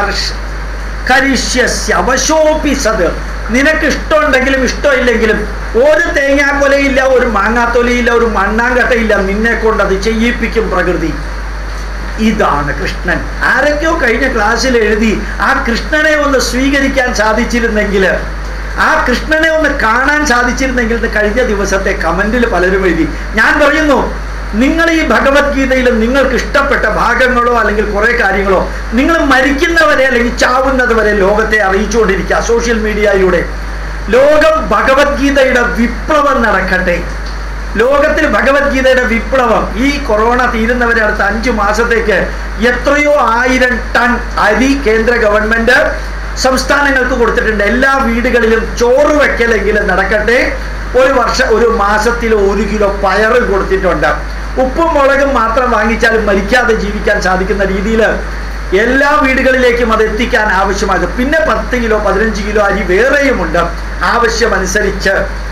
കരിഷ്യസ്യ അവശോപിസത് നിനക്ക് ഇഷ്ടമുണ്ടെങ്കിലും ഇഷ്ടമില്ലെങ്കിലും ഒരു തേങ്ങാക്കൊലയില്ല, ഒരു മാങ്ങാത്തൊലയില്ല, ഒരു മണ്ണാങ്കട്ടയില്ല, നിന്നെ കൊണ്ട് അത് ചെയ്യിപ്പിക്കും പ്രകൃതി. ഇതാണ് കൃഷ്ണൻ. ആരൊക്കെയോ കഴിഞ്ഞ ക്ലാസ്സിൽ എഴുതി ആ കൃഷ്ണനെ ഒന്ന് സ്വീകരിക്കാൻ സാധിച്ചിരുന്നെങ്കിൽ, ആ കൃഷ്ണനെ ഒന്ന് കാണാൻ സാധിച്ചിരുന്നെങ്കിൽ കഴിഞ്ഞ ദിവസത്തെ കമന്റിൽ പലരും എഴുതി. ഞാൻ പറയുന്നു, നിങ്ങൾ ഈ ഭഗവത്ഗീതയിലും നിങ്ങൾക്ക് ഇഷ്ടപ്പെട്ട ഭാഗങ്ങളോ അല്ലെങ്കിൽ കുറെ കാര്യങ്ങളോ നിങ്ങൾ മരിക്കുന്നവരെ അല്ലെങ്കിൽ ചാവുന്നത് വരെ ലോകത്തെ അറിയിച്ചുകൊണ്ടിരിക്കുക സോഷ്യൽ മീഡിയയിലൂടെ. ലോകം ഭഗവത്ഗീതയുടെ വിപ്ലവം നടക്കട്ടെ. ലോകത്തിൽ ഭഗവത്ഗീതയുടെ വിപ്ലവം. ഈ കൊറോണ തീരുന്നവരെ അടുത്ത അഞ്ചു മാസത്തേക്ക് എത്രയോ ആയിരം ടൺ അരി കേന്ദ്ര ഗവൺമെന്റ് സംസ്ഥാനങ്ങൾക്ക് കൊടുത്തിട്ടുണ്ട്. എല്ലാ വീടുകളിലും ചോറ് വെക്കലെങ്കിലും നടക്കട്ടെ. ഒരു വർഷം ഒരു മാസത്തിൽ ഒരു കിലോ പയറ് കൊടുത്തിട്ടുണ്ട്. ഉപ്പും മുളകും മാത്രം വാങ്ങിച്ചാലും മരിക്കാതെ ജീവിക്കാൻ സാധിക്കുന്ന രീതിയിൽ എല്ലാ വീടുകളിലേക്കും അത് എത്തിക്കാൻ ആവശ്യമായത്. പിന്നെ പത്ത് കിലോ പതിനഞ്ച് കിലോ അരി വേറെയുമുണ്ട് ആവശ്യമനുസരിച്ച്.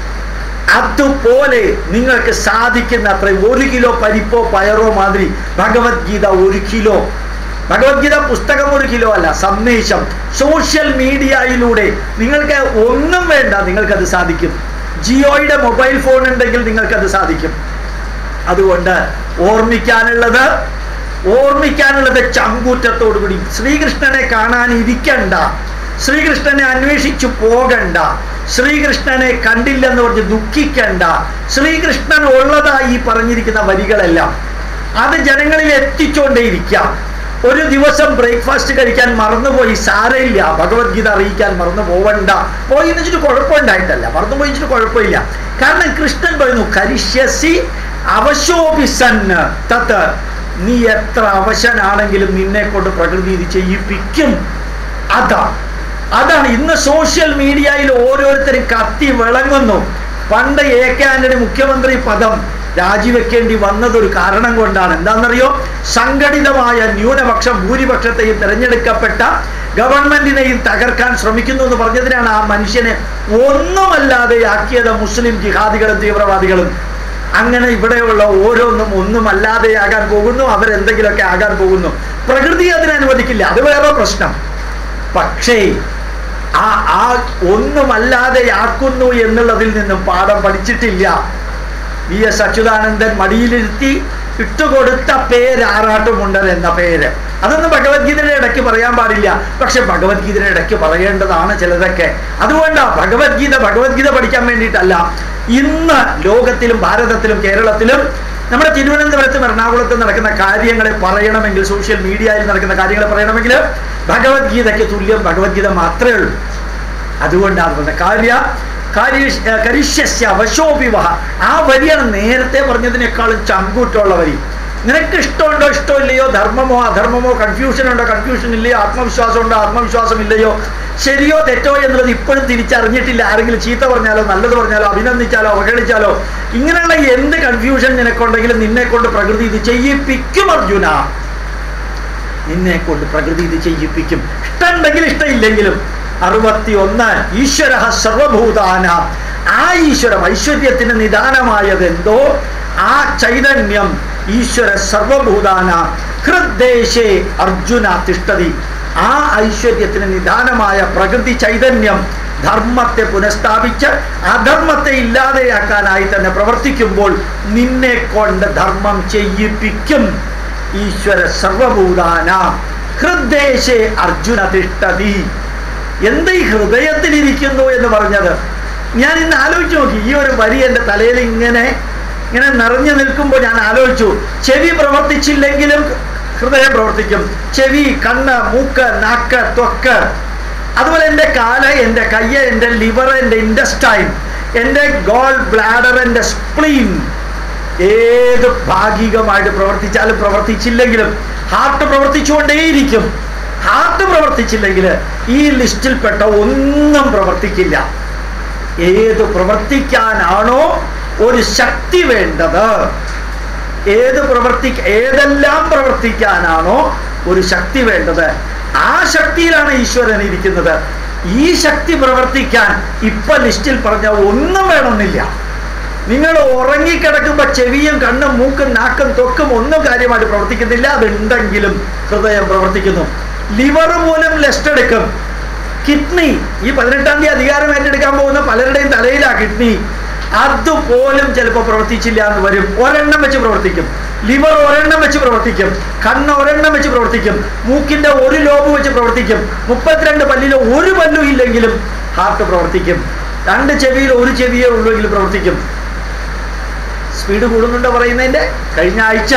അതുപോലെ നിങ്ങൾക്ക് സാധിക്കുന്ന അത്രയും ഒരു കിലോ പരിപ്പോ പയറോ മാതിരി ഭഗവത്ഗീത ഒരു കിലോ. ഭഗവത്ഗീത പുസ്തകം ഒരു കിലോ അല്ല, സന്ദേശം സോഷ്യൽ മീഡിയയിലൂടെ നിങ്ങൾക്ക് ഒന്നും വേണ്ട, നിങ്ങൾക്കത് സാധിക്കും. ജിയോയുടെ മൊബൈൽ ഫോൺ ഉണ്ടെങ്കിൽ നിങ്ങൾക്കത് സാധിക്കും. അതുകൊണ്ട് ഓർമ്മിക്കാനുള്ളത് ഓർമ്മിക്കാനുള്ളത് ചങ്കൂറ്റത്തോടുകൂടി ശ്രീകൃഷ്ണനെ കാണാൻ ഇരിക്കണ്ട, ശ്രീകൃഷ്ണനെ അന്വേഷിച്ചു പോകണ്ട, ശ്രീകൃഷ്ണനെ കണ്ടില്ലെന്ന് പറഞ്ഞ് ദുഃഖിക്കണ്ട. ശ്രീകൃഷ്ണൻ ഉള്ളതായി പറഞ്ഞിരിക്കുന്ന വരികളെല്ലാം അത് ജനങ്ങളിൽ എത്തിച്ചുകൊണ്ടേയിരിക്കാം. ഒരു ദിവസം ബ്രേക്ക്ഫാസ്റ്റ് കഴിക്കാൻ മറന്നുപോയി, സാരയില്ല, ഭഗവത്ഗീത അറിയിക്കാൻ മറന്നു പോവണ്ട. പോയി എന്ന് വെച്ചിട്ട് കുഴപ്പമുണ്ടായിട്ടല്ല, മറന്നു പോയിച്ചിട്ട് കുഴപ്പമില്ല. കാരണം കൃഷ്ണൻ പറയുന്നു കരിഷ്യസി അവശോപിസൻ തത്, നീ എത്ര അവശനാണെങ്കിലും നിന്നെ കൊണ്ട് പ്രകൃതി ഇത് ചെയ്യിപ്പിക്കും. അതാ അതാണ് ഇന്ന് സോഷ്യൽ മീഡിയയിൽ ഓരോരുത്തരും കത്തി വിളങ്ങുന്നു. പണ്ട് എ കെ ആന്റണി മുഖ്യമന്ത്രി പദം രാജിവെക്കേണ്ടി വന്നതൊരു കാരണം കൊണ്ടാണ്. എന്താണെന്നറിയോ? സംഘടിതമായ ന്യൂനപക്ഷം ഭൂരിപക്ഷത്തെയും തിരഞ്ഞെടുക്കപ്പെട്ട ഗവൺമെന്റിനെയും തകർക്കാൻ ശ്രമിക്കുന്നു എന്ന് പറഞ്ഞതിനാണ് ആ മനുഷ്യനെ ഒന്നുമല്ലാതെ ആക്കിയത് മുസ്ലിം ജിഹാദികളും തീവ്രവാദികളും. അങ്ങനെ ഇവിടെയുള്ള ഓരോന്നും ഒന്നുമല്ലാതെയാകാൻ പോകുന്നു, അവരെന്തെങ്കിലുമൊക്കെ ആകാൻ പോകുന്നു. പ്രകൃതി അതിനനുവദിക്കില്ല, അത് വേറെ പ്രശ്നം. പക്ഷേ ആ ആ ഒന്നുമല്ലാതെയാക്കുന്നു എന്നുള്ളതിൽ നിന്നും പാഠം പഠിച്ചിട്ടില്ല. വി എസ് അച്യുതാനന്ദൻ മടിയിലിരുത്തി ഇട്ടുകൊടുത്ത പേര് ആറാട്ടുമുണ്ടൻ എന്ന പേര്. അതൊന്നും ഭഗവത്ഗീതയുടെ ഇടയ്ക്ക് പറയാൻ പാടില്ല, പക്ഷെ ഭഗവത്ഗീതയുടെ ഇടയ്ക്ക് പറയേണ്ടതാണ് ചിലതൊക്കെ. അതുകൊണ്ടാ ഭഗവത്ഗീത ഭഗവത്ഗീത പഠിക്കാൻ വേണ്ടിയിട്ടല്ല. ഇന്ന് ലോകത്തിലും ഭാരതത്തിലും കേരളത്തിലും നമ്മുടെ തിരുവനന്തപുരത്തും എറണാകുളത്തും നടക്കുന്ന കാര്യങ്ങളെ പറയണമെങ്കിൽ, സോഷ്യൽ മീഡിയയിൽ നടക്കുന്ന കാര്യങ്ങളെ പറയണമെങ്കിൽ ഭഗവത്ഗീതയ്ക്ക് തുല്യം ഭഗവത്ഗീത മാത്രമേ ഉള്ളൂ. അതുകൊണ്ടാണ് പറഞ്ഞത് കാര്യ കരിഷ്യസ്യ വശോപിവഹ. ആ വരിയാണ് നേരത്തെ പറഞ്ഞതിനേക്കാളും ചങ്കൂറ്റമുള്ള വരി. നിനക്ക് ഇഷ്ടമുണ്ടോ ഇഷ്ടമില്ലയോ, ധർമ്മമോ അധർമ്മമോ, കൺഫ്യൂഷൻ ഉണ്ടോ കൺഫ്യൂഷൻ ഇല്ലയോ, ആത്മവിശ്വാസം ഉണ്ടോ ആത്മവിശ്വാസം ഇല്ലയോ, ശരിയോ തെറ്റോ എന്നുള്ളത് ഇപ്പോഴും തിരിച്ചറിഞ്ഞിട്ടില്ല. ആരെങ്കിലും ചീത്ത പറഞ്ഞാലോ നല്ലത് പറഞ്ഞാലോ അഭിനന്ദിച്ചാലോ അവഗണിച്ചാലോ ഇങ്ങനെയുള്ള എന്ത് കൺഫ്യൂഷൻ നിനക്കുണ്ടെങ്കിലും നിന്നെ കൊണ്ട് പ്രകൃതി ഇത് ചെയ്യിപ്പിക്കും. അർജുന, നിന്നെ കൊണ്ട് പ്രകൃതി ഇത് ചെയ്യിപ്പിക്കും. ഇഷ്ടമുണ്ടെങ്കിലും ഇഷ്ടമില്ലെങ്കിലും. അറുപത്തി ഒന്ന് ഈശ്വര സർവഭൂതാന. ആ ഈശ്വരം, ഐശ്വര്യത്തിന് നിദാനമായതെന്തോ ആ ചൈതന്യം ഈശ്വര സർവഭൂതാന ഹൃദ്ദേശേ അർജുന തിഷ്ഠതി. ആ ഐശ്വര്യത്തിന് നിദാനമായ പ്രകൃതി ചൈതന്യം ധർമ്മത്തെ പുനഃസ്ഥാപിച്ച് അധർമ്മത്തെ ഇല്ലാതെയാക്കാനായി തന്നെ പ്രവർത്തിക്കുമ്പോൾ നിന്നെ കൊണ്ട് ധർമ്മം ചെയ്യിപ്പിക്കും. ഈശ്വര സർവഭൂതാന ഹൃദ്ദേശേ അർജുന തിഷ്ഠതി. എന്ത് ഈ ഹൃദയത്തിലിരിക്കുന്നു എന്ന് പറഞ്ഞത് ഞാൻ ഇന്ന് ആലോചിച്ച് നോക്കി. ഈ ഒരു വരി എൻ്റെ തലയിൽ ഇങ്ങനെ ഇങ്ങനെ നിറഞ്ഞു നിൽക്കുമ്പോൾ ഞാൻ ആലോചിച്ചു, ചെവി പ്രവർത്തിച്ചില്ലെങ്കിലും ഹൃദയം പ്രവർത്തിക്കും. ചെവി, കണ്ണ്, മൂക്ക്, നാക്ക്, ത്വക്ക്, അതുപോലെ എൻ്റെ കാല്, എൻ്റെ കയ്യ്, എൻ്റെ ലിവർ, എൻ്റെ ഇൻഡസ്റ്റൈൻ, എൻ്റെ ഗോൾ ബ്ലാഡർ, എൻ്റെ സ്പ്ലീൻ, ഏത് ഭാഗികമായിട്ട് പ്രവർത്തിച്ചാലും പ്രവർത്തിച്ചില്ലെങ്കിലും ഹാർട്ട് പ്രവർത്തിച്ചുകൊണ്ടേയിരിക്കും. ഹാർട്ട് പ്രവർത്തിച്ചില്ലെങ്കിൽ ഈ ലിസ്റ്റിൽപ്പെട്ട ഒന്നും പ്രവർത്തിക്കില്ല. ഏത് പ്രവർത്തിക്കാനാണോ ഒരു ശക്തി വേണ്ടത്, ഏത് പ്രവർത്തി ഏതെല്ലാം പ്രവർത്തിക്കാനാണോ ഒരു ശക്തി വേണ്ടത്, ആ ശക്തിയിലാണ് ഈശ്വരൻ ഇരിക്കുന്നത്. ഈ ശക്തി പ്രവർത്തിക്കാൻ ഇപ്പൊ ലിസ്റ്റിൽ പറഞ്ഞ ഒന്നും വേണമെന്നില്ല. നിങ്ങൾ ഉറങ്ങിക്കിടക്കുമ്പോൾ ചെവിയും കണ്ണും മൂക്കും നാക്കും ത്വക്കും ഒന്നും കാര്യമായിട്ട് പ്രവർത്തിക്കുന്നില്ല. അതുണ്ടെങ്കിലും ഹൃദയം പ്രവർത്തിക്കുന്നു. ലിവർ പോലും ലെസ്റ്റ് എടുക്കും. കിഡ്നി, ഈ പതിനെട്ടാം തീയതി അധികാരം ഏറ്റെടുക്കാൻ പോകുന്ന പലരുടെയും തലയിലാ കിഡ്നി. അതുപോലും ചിലപ്പോൾ പ്രവർത്തിച്ചില്ല എന്ന് വരും. ഒരെണ്ണം വെച്ച് പ്രവർത്തിക്കും. ലിവർ ഒരെണ്ണം വെച്ച് പ്രവർത്തിക്കും. കണ്ണ് ഒരെണ്ണം വെച്ച് പ്രവർത്തിക്കും. മൂക്കിന്റെ ഒരു ലോബ് വെച്ച് പ്രവർത്തിക്കും. മുപ്പത്തിരണ്ട് പല്ലിൽ ഒരു പല്ലും ഇല്ലെങ്കിലും ഹാർട്ട് പ്രവർത്തിക്കും. രണ്ട് ചെവിയിൽ ഒരു ചെവിയേ ഉള്ളെങ്കിലും പ്രവർത്തിക്കും. സ്പീഡ് കൂടുന്നുണ്ടോ പറയുന്നതിൻ്റെ? കഴിഞ്ഞ ആഴ്ച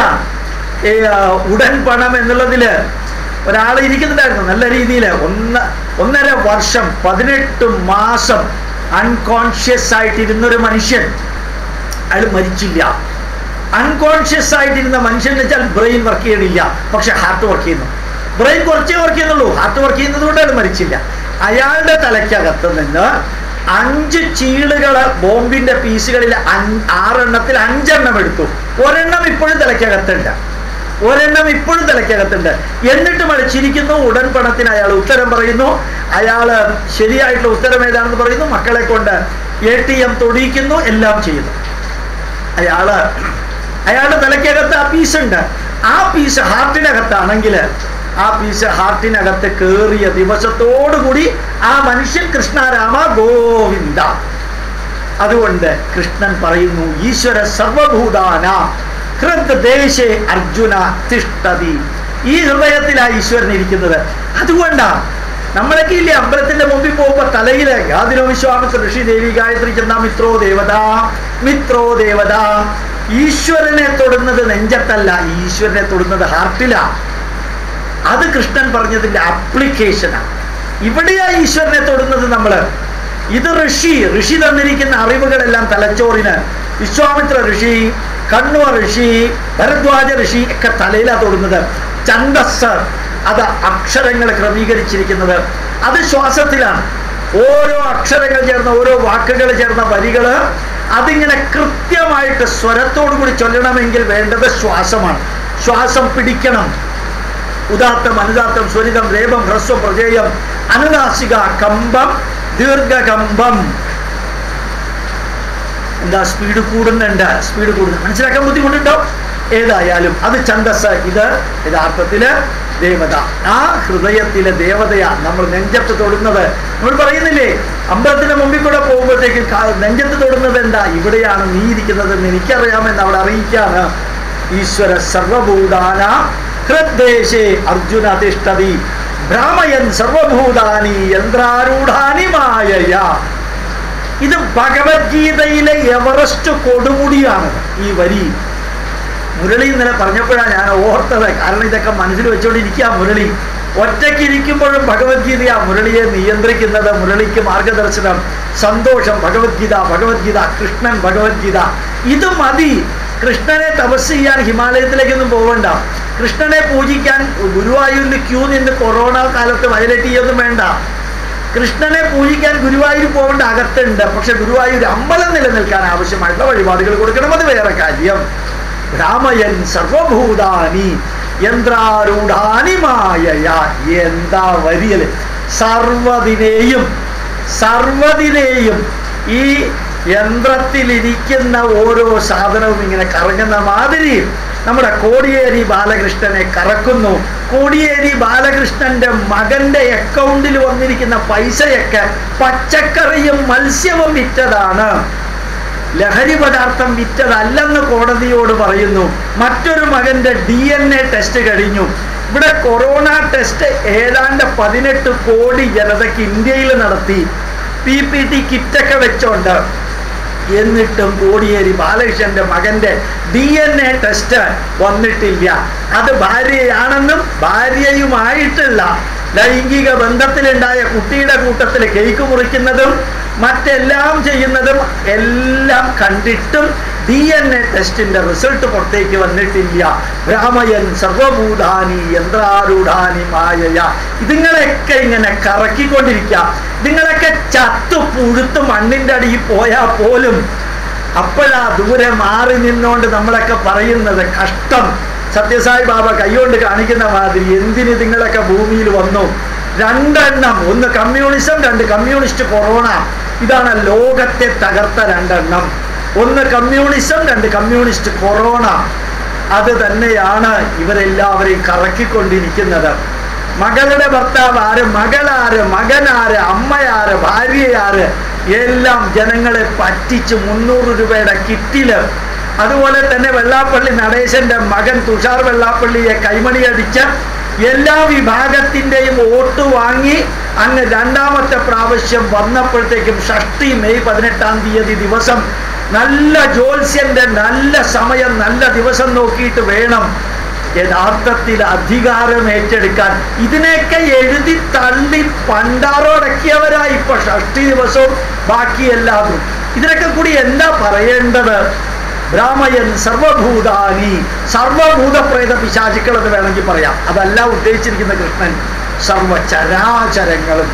ഉടൻ പണം എന്നുള്ളതില് ഒരാൾ ഇരിക്കുന്നുണ്ടായിരുന്നു നല്ല രീതിയിൽ. ഒന്ന് ഒന്നര വർഷം പതിനെട്ട് മാസം അൺകോൺഷ്യസ് ആയിട്ടിരുന്നൊരു മനുഷ്യൻ. അയാൾ മരിച്ചില്ല. അൺകോൺഷ്യസ് ആയിട്ടിരുന്ന മനുഷ്യൻ എന്ന് വെച്ചാൽ ബ്രെയിൻ വർക്ക് ചെയ്യണില്ല, പക്ഷെ ഹാർട്ട് വർക്ക് ചെയ്യുന്നു. ബ്രെയിൻ കുറച്ചേ വർക്ക് ചെയ്യുന്നുള്ളൂ, ഹാർട്ട് വർക്ക് ചെയ്യുന്നത് കൊണ്ട് അയാൾ മരിച്ചില്ല. അയാളുടെ തലയ്ക്കകത്ത് നിന്ന് അഞ്ച് ചീളുകൾ ബോംബിന്റെ പീസുകളിൽ ആറെണ്ണത്തിൽ അഞ്ചെണ്ണം എടുത്തു. ഒരെണ്ണം ഇപ്പോഴും തലയ്ക്കകത്തുണ്ട്. ഒരെണ്ണം ഇപ്പോഴും തലയ്ക്കകത്തുണ്ട്. എന്നിട്ട് മരിച്ചിരിക്കുന്നു. ഉടൻ പണത്തിന് അയാൾ ഉത്തരം പറയുന്നു. അയാൾ ശരിയായിട്ടുള്ള ഉത്തരം ഏതാണെന്ന് പറയുന്നു. മക്കളെ കൊണ്ട് എ ടി എം തൊടിയിക്കുന്നു, എല്ലാം ചെയ്യുന്നു. അയാള് അയാളുടെ തലയ്ക്കകത്ത് ആ പീസ് ഉണ്ട്. ആ പീസ് ഹാർട്ടിനകത്താണെങ്കിൽ ആ പീസ് ഹാർട്ടിനകത്ത് കയറിയ ദിവസത്തോടുകൂടി ആ മനുഷ്യൻ കൃഷ്ണരാമ ഗോവിന്ദ. അതുകൊണ്ട് കൃഷ്ണൻ പറയുന്നു ഈശ്വര സർവഭൂതാന ഹൃദ്ദേശേ അർജുന തിഷ്ഠതി. ഈ ഹൃദയത്തിലാണ് ഈശ്വരൻ ഇരിക്കുന്നത്. അതുകൊണ്ടാണ് നമ്മളൊക്കെ ഇല്ലേ അമ്പലത്തിന്റെ മുമ്പിൽ പോകുമ്പോൾ തലയില് യാതിരോ വിശ്വാമിത്ര ഋഷി ദേവി ഗായത്രി ചെന്ന മിത്രോ ദേവത മിത്രോ ദേവത. ഈശ്വരനെ തൊടുന്നത് നെഞ്ചത്തല്ല, ഈശ്വരനെ തൊടുന്നത് ഹാർട്ടിലാണ്. അത് കൃഷ്ണൻ പറഞ്ഞതിന്റെ ആപ്ലിക്കേഷനാണ്. ഇവിടെയാ ഈശ്വരനെ തൊടുന്നത് നമ്മള്. ഇത് ഋഷി ഋഷി തന്നിരിക്കുന്ന അറിവുകളെല്ലാം തലച്ചോറിന്. വിശ്വാമിത്ര ഋഷി, കണ്വ ഋഷി, ഭരദ്വാജ ഋഷി ഒക്കെ തലയിലാണ് തൊടുന്നത്. ഛന്ദസ്, അത് അക്ഷരങ്ങൾ ക്രമീകരിച്ചിരിക്കുന്നത് അത് ശ്വാസത്തിലാണ്. ഓരോ അക്ഷരങ്ങൾ ചേർന്ന ഓരോ വാക്കുകൾ ചേർന്ന വരികള് അതിങ്ങനെ കൃത്യമായിട്ട് സ്വരത്തോടു കൂടി ചൊല്ലണമെങ്കിൽ വേണ്ടത് ശ്വാസമാണ്. ശ്വാസം പിടിക്കണം. ഉദാത്തം, അനുദാത്തം, സ്വരിതം, രേപം, ഹ്രസ്വം, പ്രജേയം, അനുനാസിക, കമ്പം, ദീർഘകമ്പം. എന്താ സ്പീഡ് കൂടുന്നുണ്ട്, സ്പീഡ് കൂടുന്നു. മനസ്സിലാക്കാൻ ബുദ്ധിമുട്ടുണ്ടോ? ഏതായാലും അത് ഛന്ദസ്. ഇത് യഥാർത്ഥത്തില് ദേവത. ആ ഹൃദയത്തിലെ ദേവതയാ നമ്മൾ നെഞ്ചത്ത് തൊടുന്നത്. നമ്മൾ പറയുന്നില്ലേ അമ്പലത്തിന് മുമ്പിൽ കൂടെ പോകുമ്പോഴത്തേക്ക് നെഞ്ചത്ത് തൊടുന്നത് എന്താ? ഇവിടെയാണ് നീ ഇരിക്കുന്നതെന്ന് എനിക്കറിയാമെന്ന് അവിടെ അറിയിക്കാണ്. ഈശ്വര സർവഭൂതാന ഹൃദ്ദേശേ അർജുന തിഷ്ഠതി ഭ്രാമയൻ സർവഭൂതാനി യന്ത്രാരൂഢാനി മായയാ. ഇത് ഭഗവത്ഗീതയിലെ എവറസ്റ്റ് കൊടുമുടിയാണ് ഈ വരി. മുരളി ഇന്നലെ പറഞ്ഞപ്പോഴാണ് ഞാൻ ഓർത്തത്. കാരണം ഇതൊക്കെ മനസ്സിൽ വെച്ചുകൊണ്ടിരിക്കുക. മുരളി ഒറ്റയ്ക്കിരിക്കുമ്പോഴും ഭഗവത്ഗീത മുരളിയെ നിയന്ത്രിക്കുന്നത്, മുരളിക്ക് മാർഗദർശനം, സന്തോഷം ഭഗവത്ഗീത, ഭഗവത്ഗീത, കൃഷ്ണൻ ഭഗവത്ഗീത. ഇത് മതി. കൃഷ്ണനെ തപസ് ചെയ്യാൻ ഹിമാലയത്തിലേക്കൊന്നും പോകണ്ട. കൃഷ്ണനെ പൂജിക്കാൻ ഗുരുവായൂരിൽ ക്യൂ നിന്ന് കൊറോണ കാലത്ത് വയലേറ്റ് ചെയ്യൊന്നും വേണ്ട. കൃഷ്ണനെ പൂജിക്കാൻ ഗുരുവായൂർ പോകേണ്ട അകത്തുണ്ട്. പക്ഷെ ഗുരുവായൂർ അമ്പലം നിലനിൽക്കാൻ ആവശ്യമായിട്ടുള്ള വഴിപാടുകൾ കൊടുക്കണം. അത് വേറെ കാര്യം. രാമയൻ സർവഭൂതാനി യന്ത്രാരൂഢാനി മായയ. എന്താ വരിയല്! സർവ്വതിനെയും സർവ്വതിനെയും ഈ യന്ത്രത്തിലിരിക്കുന്ന ഓരോ സാധനവും ഇങ്ങനെ കറങ്ങുന്ന മാതിരി നമ്മുടെ കോടിയേരി ബാലകൃഷ്ണനെ കറക്കുന്നു. കോടിയേരി ബാലകൃഷ്ണന്റെ മകന്റെ അക്കൗണ്ടിൽ വന്നിരിക്കുന്ന പൈസയൊക്കെ പച്ചക്കറിയും മത്സ്യവും വിറ്റതാണ്, ലഹരി പദാർത്ഥം വിറ്റതല്ലെന്ന് കോടതിയോട് പറയുന്നു. മറ്റൊരു മകന്റെ ഡി എൻ എ ടെസ്റ്റ് കഴിഞ്ഞു. ഇവിടെ കൊറോണ ടെസ്റ്റ് ഏതാണ്ട് പതിനെട്ട് കോടി ജനതയ്ക്ക് ഇന്ത്യയിൽ നടത്തി, പി പി ടി കിറ്റൊക്കെ വെച്ചോണ്ട്. എന്നിട്ടും കോടിയേരി ബാലകൃഷ്ണന്റെ മകന്റെ ഡി എൻ എ ടെസ്റ്റ് വന്നിട്ടില്ല. അത് ഭാര്യയാണെന്നും ഭാര്യയുമായിട്ടുള്ള ലൈംഗിക ബന്ധത്തിലുണ്ടായ കുട്ടിയുടെ കൂട്ടത്തിൽ കേക്ക് മുറിക്കുന്നതും മറ്റെല്ലാം ചെയ്യുന്നതും എല്ലാം കണ്ടിട്ടും ഡി എൻ എ ടെസ്റ്റിന്റെ റിസൾട്ട് പുറത്തേക്ക് വന്നിട്ടില്ല. രാമയൻ സർവഭൂതാനി യന്ത്രാരൂഢാനി മായയ. ഇതുങ്ങളൊക്കെ ഇങ്ങനെ കറക്കിക്കൊണ്ടിരിക്കുക. ഇതുങ്ങളൊക്കെ ചത്തു പുഴുത്ത് മണ്ണിന്റെ അടിയിൽ പോയാൽ പോലും അപ്പോഴാ ദൂരെ മാറി നിന്നോണ്ട് നമ്മളൊക്കെ പറയുന്നത് കഷ്ടം. സത്യസായി ബാബ കൈകൊണ്ട് കാണിക്കുന്ന മാതിരി എന്തിന് നിങ്ങളൊക്കെ ഭൂമിയിൽ വന്നു? രണ്ടെണ്ണം, ഒന്ന് കമ്മ്യൂണിസം, രണ്ട് കമ്മ്യൂണിസ്റ്റ് കൊറോണ. ഇതാണ് ലോകത്തെ തകർത്ത രണ്ടെണ്ണം. ഒന്ന് കമ്മ്യൂണിസം, രണ്ട് കമ്മ്യൂണിസ്റ്റ് കൊറോണ. അത് തന്നെയാണ് ഇവരെല്ലാവരെയും കറക്കിക്കൊണ്ടിരിക്കുന്നത്. മകളുടെ ഭർത്താവ് ആര്, മകളാര്, മകനാര്, അമ്മയാര്, ഭാര്യയാര് എല്ലാം ജനങ്ങളെ പറ്റിച്ച് മുന്നൂറ് രൂപയുടെ കിറ്റില്. അതുപോലെ തന്നെ വെള്ളാപ്പള്ളി നടേശന്റെ മകൻ തുഷാർ വെള്ളാപ്പള്ളിയെ കൈമണിയടിച്ച് എല്ലാ വിഭാഗത്തിൻ്റെയും വോട്ട് വാങ്ങി അങ്ങ് രണ്ടാമത്തെ പ്രാവശ്യം വന്നപ്പോഴത്തേക്കും ഷഷ്ടി മെയ് പതിനെട്ടാം തീയതി ദിവസം നല്ല ജ്യോത്സ്യന്റെ നല്ല സമയം, നല്ല ദിവസം നോക്കിയിട്ട് വേണം യഥാർത്ഥത്തിൽ അധികാരം ഏറ്റെടുക്കാൻ. ഇതിനെയൊക്കെ എഴുതി തള്ളി പണ്ടാറോടക്കിയവരായി ഇപ്പൊ ഷഷ്ടി ദിവസവും ബാക്കിയെല്ലാവരും. ഇതിനൊക്കെ കൂടി എന്താ പറയേണ്ടത്? രാമയൻ സർവഭൂതാനി, സർവഭൂതപ്രേത പിശാചുക്കൾ എന്ന് വേണമെങ്കിൽ പറയാം. അതല്ല ഉദ്ദേശിച്ചിരിക്കുന്ന കൃഷ്ണൻ. സർവചരാചരങ്ങളും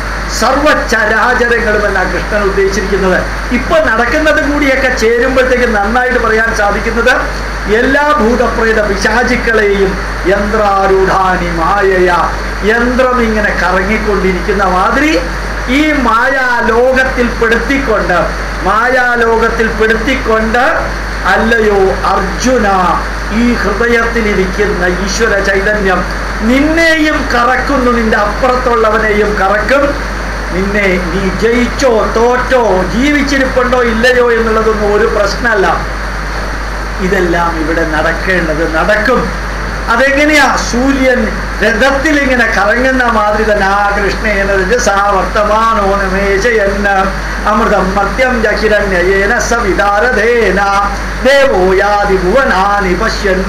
സർവചരാചരങ്ങളും എല്ലാം കൃഷ്ണൻ ഉദ്ദേശിച്ചിരിക്കുന്നത്. ഇപ്പൊ നടക്കുന്നത് കൂടിയൊക്കെ ചേരുമ്പോഴത്തേക്ക് നന്നായിട്ട് പറയാൻ സാധിക്കുന്നത് എല്ലാ ഭൂതപ്രേത പിശാചുക്കളെയും യന്ത്രാരൂഢാനി മായയ, യന്ത്രം ഇങ്ങനെ കറങ്ങിക്കൊണ്ടിരിക്കുന്ന മാതിരി ഈ മായാലോകത്തിൽ പെടുത്തിക്കൊണ്ട് മായാലോകത്തിൽ പെടുത്തിക്കൊണ്ട് അല്ലയോ അർജുന, ഈ ഹൃദയത്തിലിരിക്കുന്ന ഈശ്വര ചൈതന്യം നിന്നെയും കറക്കുന്നു, നിന്റെ അപ്പുറത്തുള്ളവനെയും കറക്കും. നിന്നെ നീ ജയിച്ചോ തോറ്റോ ജീവിച്ചിരിപ്പുണ്ടോ ഇല്ലയോ എന്നുള്ളതൊന്നും ഒരു പ്രശ്നമല്ല. ഇതെല്ലാം ഇവിടെ നടക്കേണ്ടത് നടക്കും. അതെങ്ങനെയാ? സൂര്യൻ രഥത്തിൽ ഇങ്ങനെ കറങ്ങുന്ന മാതിരി തന്നെ. ആ കൃഷ്ണേന രജസാ വർത്തമാനോ നമേശയെന്ന് അമൃതം മർത്യം ജഹിരണ്യേന സവിതാരഥേന ദേവോ യാതി ഭുവനാനി പശ്യൻ.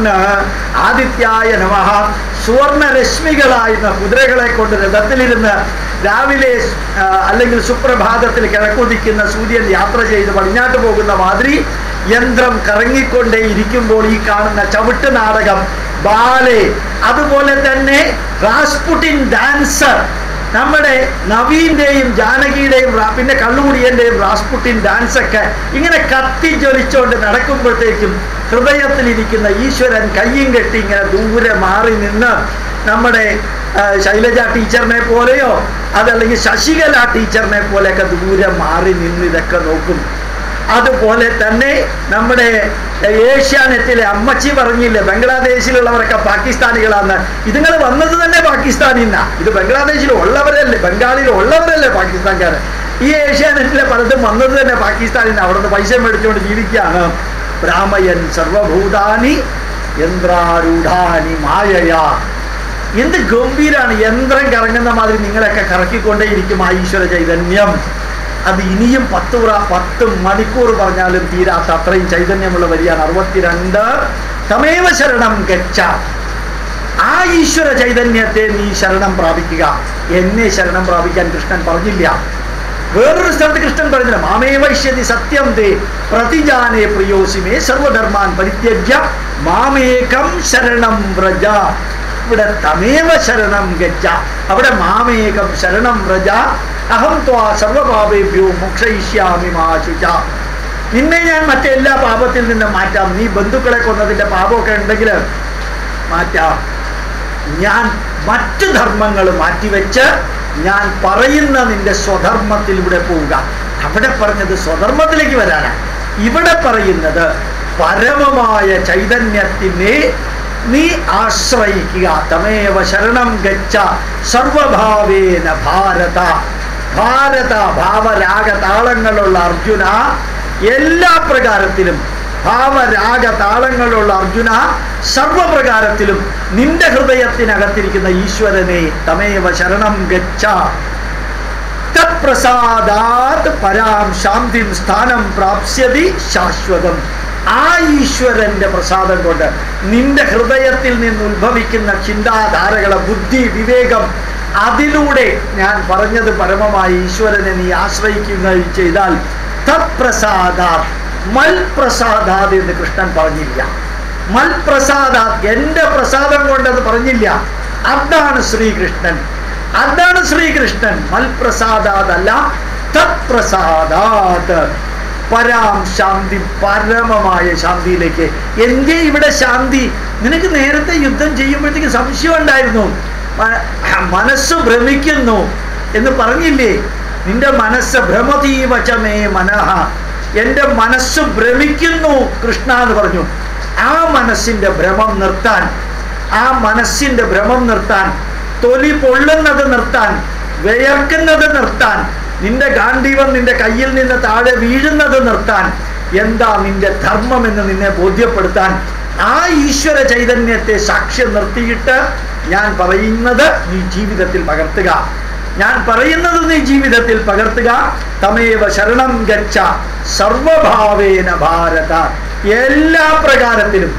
ആദിത്യായ നമഃ. സുവർണ രശ്മികളായിരുന്ന കുതിരകളെ കൊണ്ട് രഥത്തിലിരുന്ന് രാവിലെ അല്ലെങ്കിൽ സുപ്രഭാതത്തിൽ കിഴക്കുദിക്കുന്ന സൂര്യൻ യാത്ര ചെയ്ത് പടിഞ്ഞാട്ട് പോകുന്ന മാതിരി യന്ത്രം കറങ്ങിക്കൊണ്ടേ ഇരിക്കുമ്പോൾ ഈ കാണുന്ന ചവിട്ട് നാടകം, ബാലെ, അതുപോലെ തന്നെ റാസ്പുട്ടിൻ ഡാൻസർ, നമ്മുടെ നവീന്റെയും ജാനകിയുടെയും പിന്നെ കള്ളുകുടിയന്റെയും റാസ്പുട്ടിൻ ഡാൻസൊക്കെ ഇങ്ങനെ കത്തിജ്വലിച്ചുകൊണ്ട് നടക്കുമ്പോഴത്തേക്കും ഹൃദയത്തിലിരിക്കുന്ന ഈശ്വരൻ കയ്യും കെട്ടി ഇങ്ങനെ ദൂരെ മാറി നിന്ന് നമ്മുടെ ശൈലജ ടീച്ചറിനെ പോലെയോ അതല്ലെങ്കിൽ ശശികല ടീച്ചറിനെ പോലെയൊക്കെ ദൂരെ മാറി നിന്ന് ഇതൊക്കെ നോക്കും. അതുപോലെ തന്നെ നമ്മുടെ ഏഷ്യാനെറ്റിലെ അമ്മച്ചി പറഞ്ഞില്ലേ ബംഗ്ലാദേശിലുള്ളവരൊക്കെ പാകിസ്ഥാനികളാണ്. ഇതുങ്ങൾ വന്നത് തന്നെ പാകിസ്ഥാനിൽ നിന്നാ. ഇത് ബംഗ്ലാദേശിൽ ഉള്ളവരല്ലേ, ബംഗാളിൽ ഉള്ളവരല്ലേ പാകിസ്ഥാൻകാർ. ഈ ഏഷ്യാനെറ്റിലെ പലതും വന്നത് തന്നെ പാകിസ്ഥാനിൽ നിന്ന്. അവിടുന്ന് പൈസ മേടിച്ചുകൊണ്ട് ജീവിക്കുകയാണ്. ബ്രാഹ്മയൻ സർവഭൂതാനി യന്ത്രാരൂഢാനി മായയ. എന്ത് ഗംഭീരാണ്! യന്ത്രം കറങ്ങുന്ന മാതിരി നിങ്ങളൊക്കെ കറക്കിക്കൊണ്ടേയിരിക്കും ആ ഈശ്വര ചൈതന്യം. അത് ഇനിയും പത്ത് പത്ത് മണിക്കൂർ പറഞ്ഞാലും തീരാത്ത അത്രയും ചൈതന്യമുള്ള വരിയാണ്. അറുപത്തിരണ്ട് തമേവ ശരണം ഗച്ഛ. ആ ഈശ്വര ചൈതന്യത്തെ നീ ശരണം പ്രാപിക്കുക. എന്നെ ശരണം പ്രാപിക്കാൻ കൃഷ്ണൻ പറഞ്ഞില്ല. വേറൊരു സ്ഥലത്ത് കൃഷ്ണൻ പറഞ്ഞില്ല, മാമേ വൈശ്യതി സത്യം തേ പ്രതിജാനേ പ്രിയോസിമേ സർവധർമാൻ പരിത്യജ്യ മാമേകം ശരണം വ്രജ. ഇവിടെ തമേവ ശരണം ഗച്ഛ, അവിടെ മാമേകം ശരണം വ്രജ അഹം ത്വാ സർവപാപേഭ്യോ മോക്ഷയിഷ്യാമി മാ ശുച. നിന്നെ ഞാൻ മറ്റെല്ലാ പാപത്തിൽ നിന്നും മാറ്റാം. നീ ബന്ധുക്കളെ കൊന്നതിൻ്റെ പാപമൊക്കെ ഉണ്ടെങ്കിൽ മാറ്റാം. ഞാൻ മറ്റു ധർമ്മങ്ങൾ മാറ്റിവെച്ച് ഞാൻ പറയുന്ന നിന്റെ സ്വധർമ്മത്തിലൂടെ പോവുക. അവിടെ പറഞ്ഞത് സ്വധർമ്മത്തിലേക്ക് വരാനാണ്. ഇവിടെ പറയുന്നത് പരമമായ ചൈതന്യത്തിനെ നീ ആശ്രയിക്കുക. തമേവ ശരണം ഗച്ഛ സർവഭാവേന ഭാരത. ഭാരത ഭാവരാഗ താളങ്ങളുള്ള അർജുന, എല്ലാ പ്രകാരത്തിലും ഭാവരാഗ താളങ്ങളുള്ള അർജുന, സർവപ്രകാരത്തിലും നിന്റെ ഹൃദയത്തിനകത്തിരിക്കുന്ന ഈശ്വരനെ തമേവ ശരണം ഗച്ഛ. തത്പ്രസാദാത് പരാം ശാന്തിം സ്ഥാനം പ്രാപ്സ്യതി ശാശ്വതം. ആ ഈശ്വരന്റെ പ്രസാദം കൊണ്ട് നിന്റെ ഹൃദയത്തിൽ നിന്ന് ഉത്ഭവിക്കുന്ന ചിന്താധാരകളെ, ബുദ്ധി, വിവേകം, അതിലൂടെ ഞാൻ പറഞ്ഞത് പരമമായ ഈശ്വരനെ നീ ആശ്രയിക്കുകയും ചെയ്താൽ തത്പ്രസാദാത്, മൽപ്രസാദാത് എന്ന് കൃഷ്ണൻ പറഞ്ഞില്ല. മൽപ്രസാദാത്, എൻ്റെ പ്രസാദം കൊണ്ടത് പറഞ്ഞില്ല. അതാണ് ശ്രീകൃഷ്ണൻ, അതാണ് ശ്രീകൃഷ്ണൻ. മൽപ്രസാദാതല്ല, തത്പ്രസാദാത് പരാം ശാന്തി, പരമമായ ശാന്തിയിലേക്ക്. എന്തേ ഇവിടെ ശാന്തി? നിനക്ക് നേരത്തെ യുദ്ധം ചെയ്യുമ്പോഴത്തേക്ക് സംശയം ഉണ്ടായിരുന്നു, മനസ്സ് ഭ്രമിക്കുന്നു എന്ന് പറഞ്ഞില്ലേ? നിന്റെ മനസ്സ് ഭ്രമതീവചമേ മനഃ, എൻ്റെ മനസ്സ് ഭ്രമിക്കുന്നു കൃഷ്ണ എന്ന് പറഞ്ഞു. ആ മനസ്സിൻ്റെ ഭ്രമം നിർത്താൻ, ആ മനസ്സിൻ്റെ ഭ്രമം നിർത്താൻ, തൊലി പൊള്ളുന്നത് നിർത്താൻ, വിയർക്കുന്നത് നിർത്താൻ, നിന്റെ ഗാന്ധീവം നിന്റെ കയ്യിൽ നിന്ന് താഴെ വീഴുന്നത് നിർത്താൻ, എന്താ നിന്റെ ധർമ്മം എന്ന് നിന്നെ ബോധ്യപ്പെടുത്താൻ ആ ഈശ്വര ചൈതന്യത്തെ സാക്ഷ്യം നിർത്തിയിട്ട് ഞാൻ പറയുന്നത് നീ ജീവിതത്തിൽ പകർത്തുക. ഞാൻ പറയുന്നത് നീ ജീവിതത്തിൽ പകർത്തുക. തമേവ ശരണം ഗച്ഛ സർവഭാവേന ഭാരത. എല്ലാ പ്രകാരത്തിലും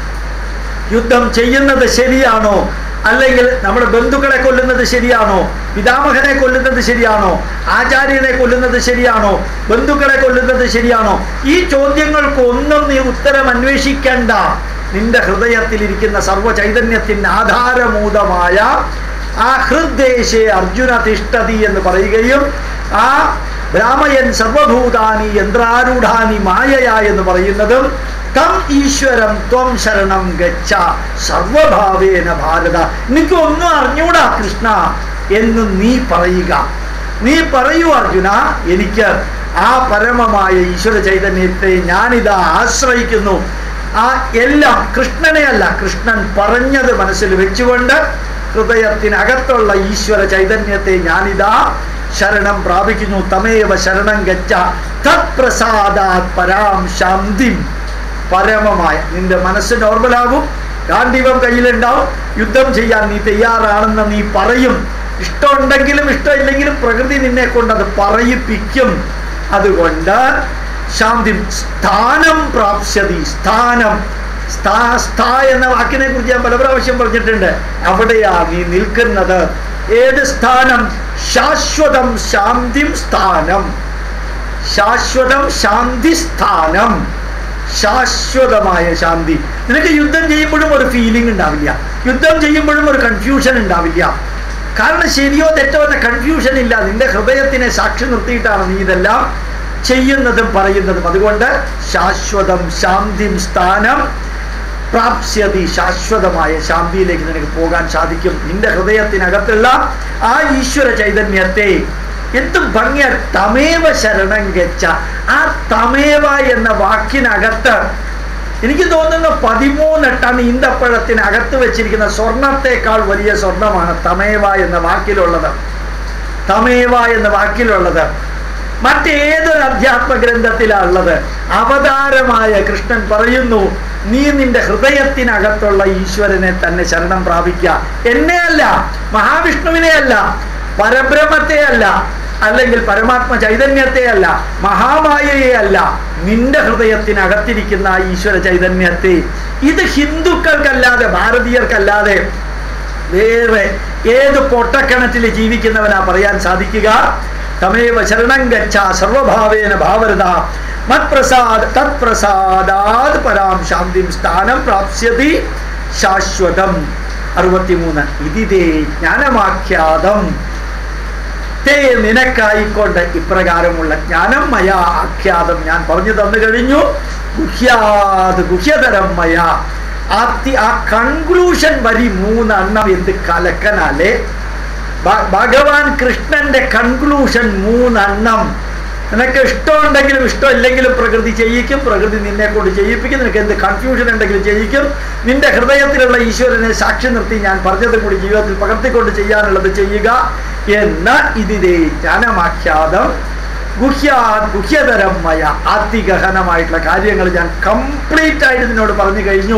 യുദ്ധം ചെയ്യുന്നത് ശരിയാണോ, അല്ലെങ്കിൽ നമ്മുടെ ബന്ധുക്കളെ കൊല്ലുന്നത് ശരിയാണോ, പിതാമഹനെ കൊല്ലുന്നത് ശരിയാണോ, ആചാര്യനെ കൊല്ലുന്നത് ശരിയാണോ, ബന്ധുക്കളെ കൊല്ലുന്നത് ശരിയാണോ, ഈ ചോദ്യങ്ങൾക്കൊന്നും നീ ഉത്തരം അന്വേഷിക്കേണ്ട. നിന്റെ ഹൃദയത്തിലിരിക്കുന്ന സർവ്വ ചൈതന്യത്തിന് ആധാരഭൂതമായ ആ ഹൃദ്ദേശേ അർജുന തിഷ്ഠതി എന്ന് പറയുകയും ആ ബ്രാഹ്മയൻ സർവഭൂതാനി യന്ത്രാരൂഢാനി മായയ എന്ന് പറയുന്നതും തം ഈശ്വരം ത്വം ശരണം ഗച്ഛ സർവഭാവേന ഭാരത. എനിക്ക് ഒന്നും അറിഞ്ഞൂടാ കൃഷ്ണ എന്ന് നീ പറയുക. നീ പറയൂ അർജുന, എനിക്ക് ആ പരമമായ ഈശ്വര ചൈതന്യത്തെ ഞാനിതാ ആശ്രയിക്കുന്നു. ആ എല്ലാം കൃഷ്ണനെ അല്ല, കൃഷ്ണൻ പറഞ്ഞത് മനസ്സിൽ വെച്ചുകൊണ്ട് ഹൃദയത്തിനകത്തുള്ള ഈശ്വര ചൈതന്യത്തെ ഞാനിതാ ശരണം പ്രാപിക്കുന്നു. തമേവ ശരണം ഗച്ഛ തത്പ്രസാദാത് പരാം ശാന്തിം. പരമമായ നിന്റെ മനസ്സ് നോർമലാകും, ഗാന്ധീവം കയ്യിലുണ്ടാവും, യുദ്ധം ചെയ്യാൻ നീ തയ്യാറാണെന്ന് നീ പറയും. ഇഷ്ടമുണ്ടെങ്കിലും ഇഷ്ടമില്ലെങ്കിലും പ്രകൃതി നിന്നെ കൊണ്ടത് പറയിപ്പിക്കും. അതുകൊണ്ട് ശാന്തി സ്ഥാനം പ്രാപ്സ്യതി. സ്ഥാനം, സ്ഥാ സ്ഥാ എന്ന വാക്കിനെ കുറിച്ച് ഞാൻ പല പ്രാവശ്യം പറഞ്ഞിട്ടുണ്ട്. അവിടെയാ നീ നിൽക്കുന്നത്. ഏത് സ്ഥാനം? ശാശ്വതം ശാന്തിം സ്ഥാനം. ശാശ്വതം ശാന്തി സ്ഥാനം, ശാശ്വതമായ ശാന്തി. നിനക്ക് യുദ്ധം ചെയ്യുമ്പോഴും ഒരു ഫീലിംഗ് ഉണ്ടാവില്ല, യുദ്ധം ചെയ്യുമ്പോഴും ഒരു കൺഫ്യൂഷൻ ഉണ്ടാവില്ല. കാരണം ശരിയോ തെറ്റോ എന്ന കൺഫ്യൂഷൻ ഇല്ല. നിന്റെ ഹൃദയത്തിനെ സാക്ഷി നിർത്തിയിട്ടാണ് നീ ഇതെല്ലാം ചെയ്യുന്നതും പറയുന്നതും. അതുകൊണ്ട് ശാശ്വതം ശാന്തിം സ്ഥാനം പ്രാപ്സ്യതി. ശാശ്വതമായ ശാന്തിയിലേക്ക് നിനക്ക് പോകാൻ സാധിക്കും. നിന്റെ ഹൃദയത്തിനകത്തുള്ള ആ ഈശ്വര ചൈതന്യത്തെ എന്ത് ഭംഗിയ തമേവ ശരണം ഗച്ഛ. ആ തമേവ എന്ന വാക്കിനകത്ത് എനിക്ക് തോന്നുന്നു പതിമൂന്ന് ടൺ ഈന്തപ്പഴത്തിനകത്ത് വെച്ചിരിക്കുന്ന സ്വർണത്തെക്കാൾ വലിയ സ്വർണമാണ് തമേവ എന്ന വാക്കിലുള്ളത്. തമേവ എന്ന വാക്കിലുള്ളത് മറ്റേതൊരു അധ്യാത്മ ഗ്രന്ഥത്തിലാണ് ഉള്ളത്? അവതാരമായ കൃഷ്ണൻ പറയുന്നു, നീ നിന്റെ ഹൃദയത്തിനകത്തുള്ള ഈശ്വരനെ തന്നെ ശരണം പ്രാപിക്കുക. എന്നെ അല്ല, മഹാവിഷ്ണുവിനെ അല്ല, പരബ്രഹ്മത്തെ അല്ല, അല്ലെങ്കിൽ പരമാത്മ ചൈതന്യത്തെ അല്ല, മഹാമായയെ അല്ല, നിന്റെ ഹൃദയത്തിനകത്തിരിക്കുന്ന ഈശ്വര ചൈതന്യത്തെ. ഇത് ഹിന്ദുക്കൾക്കല്ലാതെ ഭാരതീയർക്കല്ലാതെ വേറെ ഏത് പൊട്ടക്കണത്തിൽ ജീവിക്കുന്നവനാ പറയാൻ സാധിക്കുക? തമേവ ശരണം ഗച്ഛ സർവഭാവേന ഭാവരത മത്പ്രസാദ തത്പ്രസാദാത് പരാം ശാന്തിം സ്ഥാനം പ്രാപ്സ്യതി ശാശ്വതം. അറുപത്തിമൂന്ന്. ഇതിതേ ജ്ഞാനമാഖ്യാതം തേ നിനക്കായിക്കൊണ്ട് ഇപ്രകാരമുള്ള ജ്ഞാനം മയാ ആഖ്യാതം ഞാൻ പറഞ്ഞു തന്നു കഴിഞ്ഞു. ഗുഹ്യാത് ഗുഹ്യതരം മയാ. ആ കൺക്ലൂഷൻ വരി മൂന്നെണ്ണം എന്ത് കലക്കനാലേ. ഭഗവാൻ കൃഷ്ണന്റെ കൺക്ലൂഷൻ മൂന്നെണ്ണം. നിനക്ക് ഇഷ്ടമുണ്ടെങ്കിലും ഇഷ്ടമില്ലെങ്കിലും പ്രകൃതി ചെയ്യിക്കും, പ്രകൃതി നിന്നെ കൊണ്ട് ചെയ്യിപ്പിക്കും. നിനക്ക് എന്ത് കൺഫ്യൂഷൻ ഉണ്ടെങ്കിലും ചെയ്യിക്കും. നിന്റെ ഹൃദയത്തിലുള്ള ഈശ്വരനെ സാക്ഷി നിർത്തി ഞാൻ പറഞ്ഞതും കൂടി ജീവിതത്തിൽ പകർത്തിക്കൊണ്ട് ചെയ്യാനുള്ളത് ചെയ്യുക എന്ന ഇതിതേ ജ്ഞാനമാഖ്യാതം ഗുഹ്യാ ഗുഹ്യതരം മയ. അതിഗഹനമായിട്ടുള്ള കാര്യങ്ങൾ ഞാൻ കംപ്ലീറ്റ് ആയിട്ട് നിന്നോട് പറഞ്ഞു കഴിഞ്ഞു.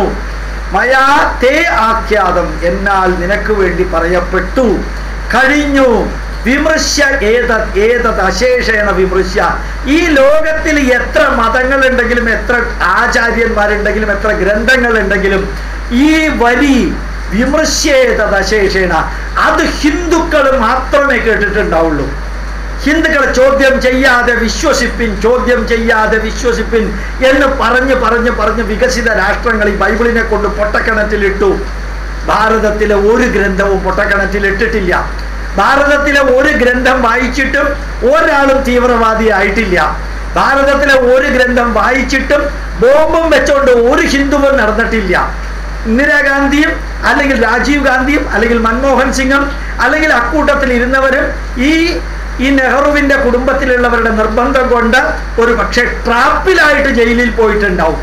മയാ തേ ആഖ്യാതം, എന്നാൽ നിനക്ക് വേണ്ടി പറയപ്പെട്ടു കഴിഞ്ഞു. വിമൃശ്യ ഏതത് ഏതത് അശേഷേണ വിമൃശ്യ. ഈ ലോകത്തിൽ എത്ര മതങ്ങളുണ്ടെങ്കിലും എത്ര ആചാര്യന്മാരുണ്ടെങ്കിലും എത്ര ഗ്രന്ഥങ്ങളുണ്ടെങ്കിലും ഈ വരി വിമൃശ്യേതത് അശേഷേണ അത് ഹിന്ദുക്കൾ മാത്രമേ കേട്ടിട്ടുണ്ടാവുള്ളൂ. ഹിന്ദുക്കളെ ചോദ്യം ചെയ്യാതെ വിശ്വസിപ്പിൻ, ചോദ്യം ചെയ്യാതെ വിശ്വസിപ്പിൻ എന്ന് പറഞ്ഞ് പറഞ്ഞ് പറഞ്ഞ് വികസിത രാഷ്ട്രങ്ങൾ ഈ ബൈബിളിനെ കൊണ്ട് പൊട്ടക്കിണറ്റിലിട്ടു. ഭാരതത്തിലെ ഒരു ഗ്രന്ഥവും പൊട്ടക്കിണറ്റിലിട്ടിട്ടില്ല. ഭാരതത്തിലെ ഒരു ഗ്രന്ഥം വായിച്ചിട്ടും ഒരാളും തീവ്രവാദി ആയിട്ടില്ല. ഭാരതത്തിലെ ഒരു ഗ്രന്ഥം വായിച്ചിട്ടും ബോംബും വെച്ചോണ്ട് ഒരു ഹിന്ദുവും നടന്നിട്ടില്ല. ഇന്ദിരാഗാന്ധിയും അല്ലെങ്കിൽ രാജീവ് ഗാന്ധിയും അല്ലെങ്കിൽ മൻമോഹൻ സിംഗും അല്ലെങ്കിൽ അക്കൂട്ടത്തിൽ ഇരുന്നവരും ഈ ഈ നെഹ്റുവിന്റെ കുടുംബത്തിലുള്ളവരുടെ നിർബന്ധം കൊണ്ട് ഒരു പക്ഷേ ട്രാപ്പിലായിട്ട് ജയിലിൽ പോയിട്ടുണ്ടാവും.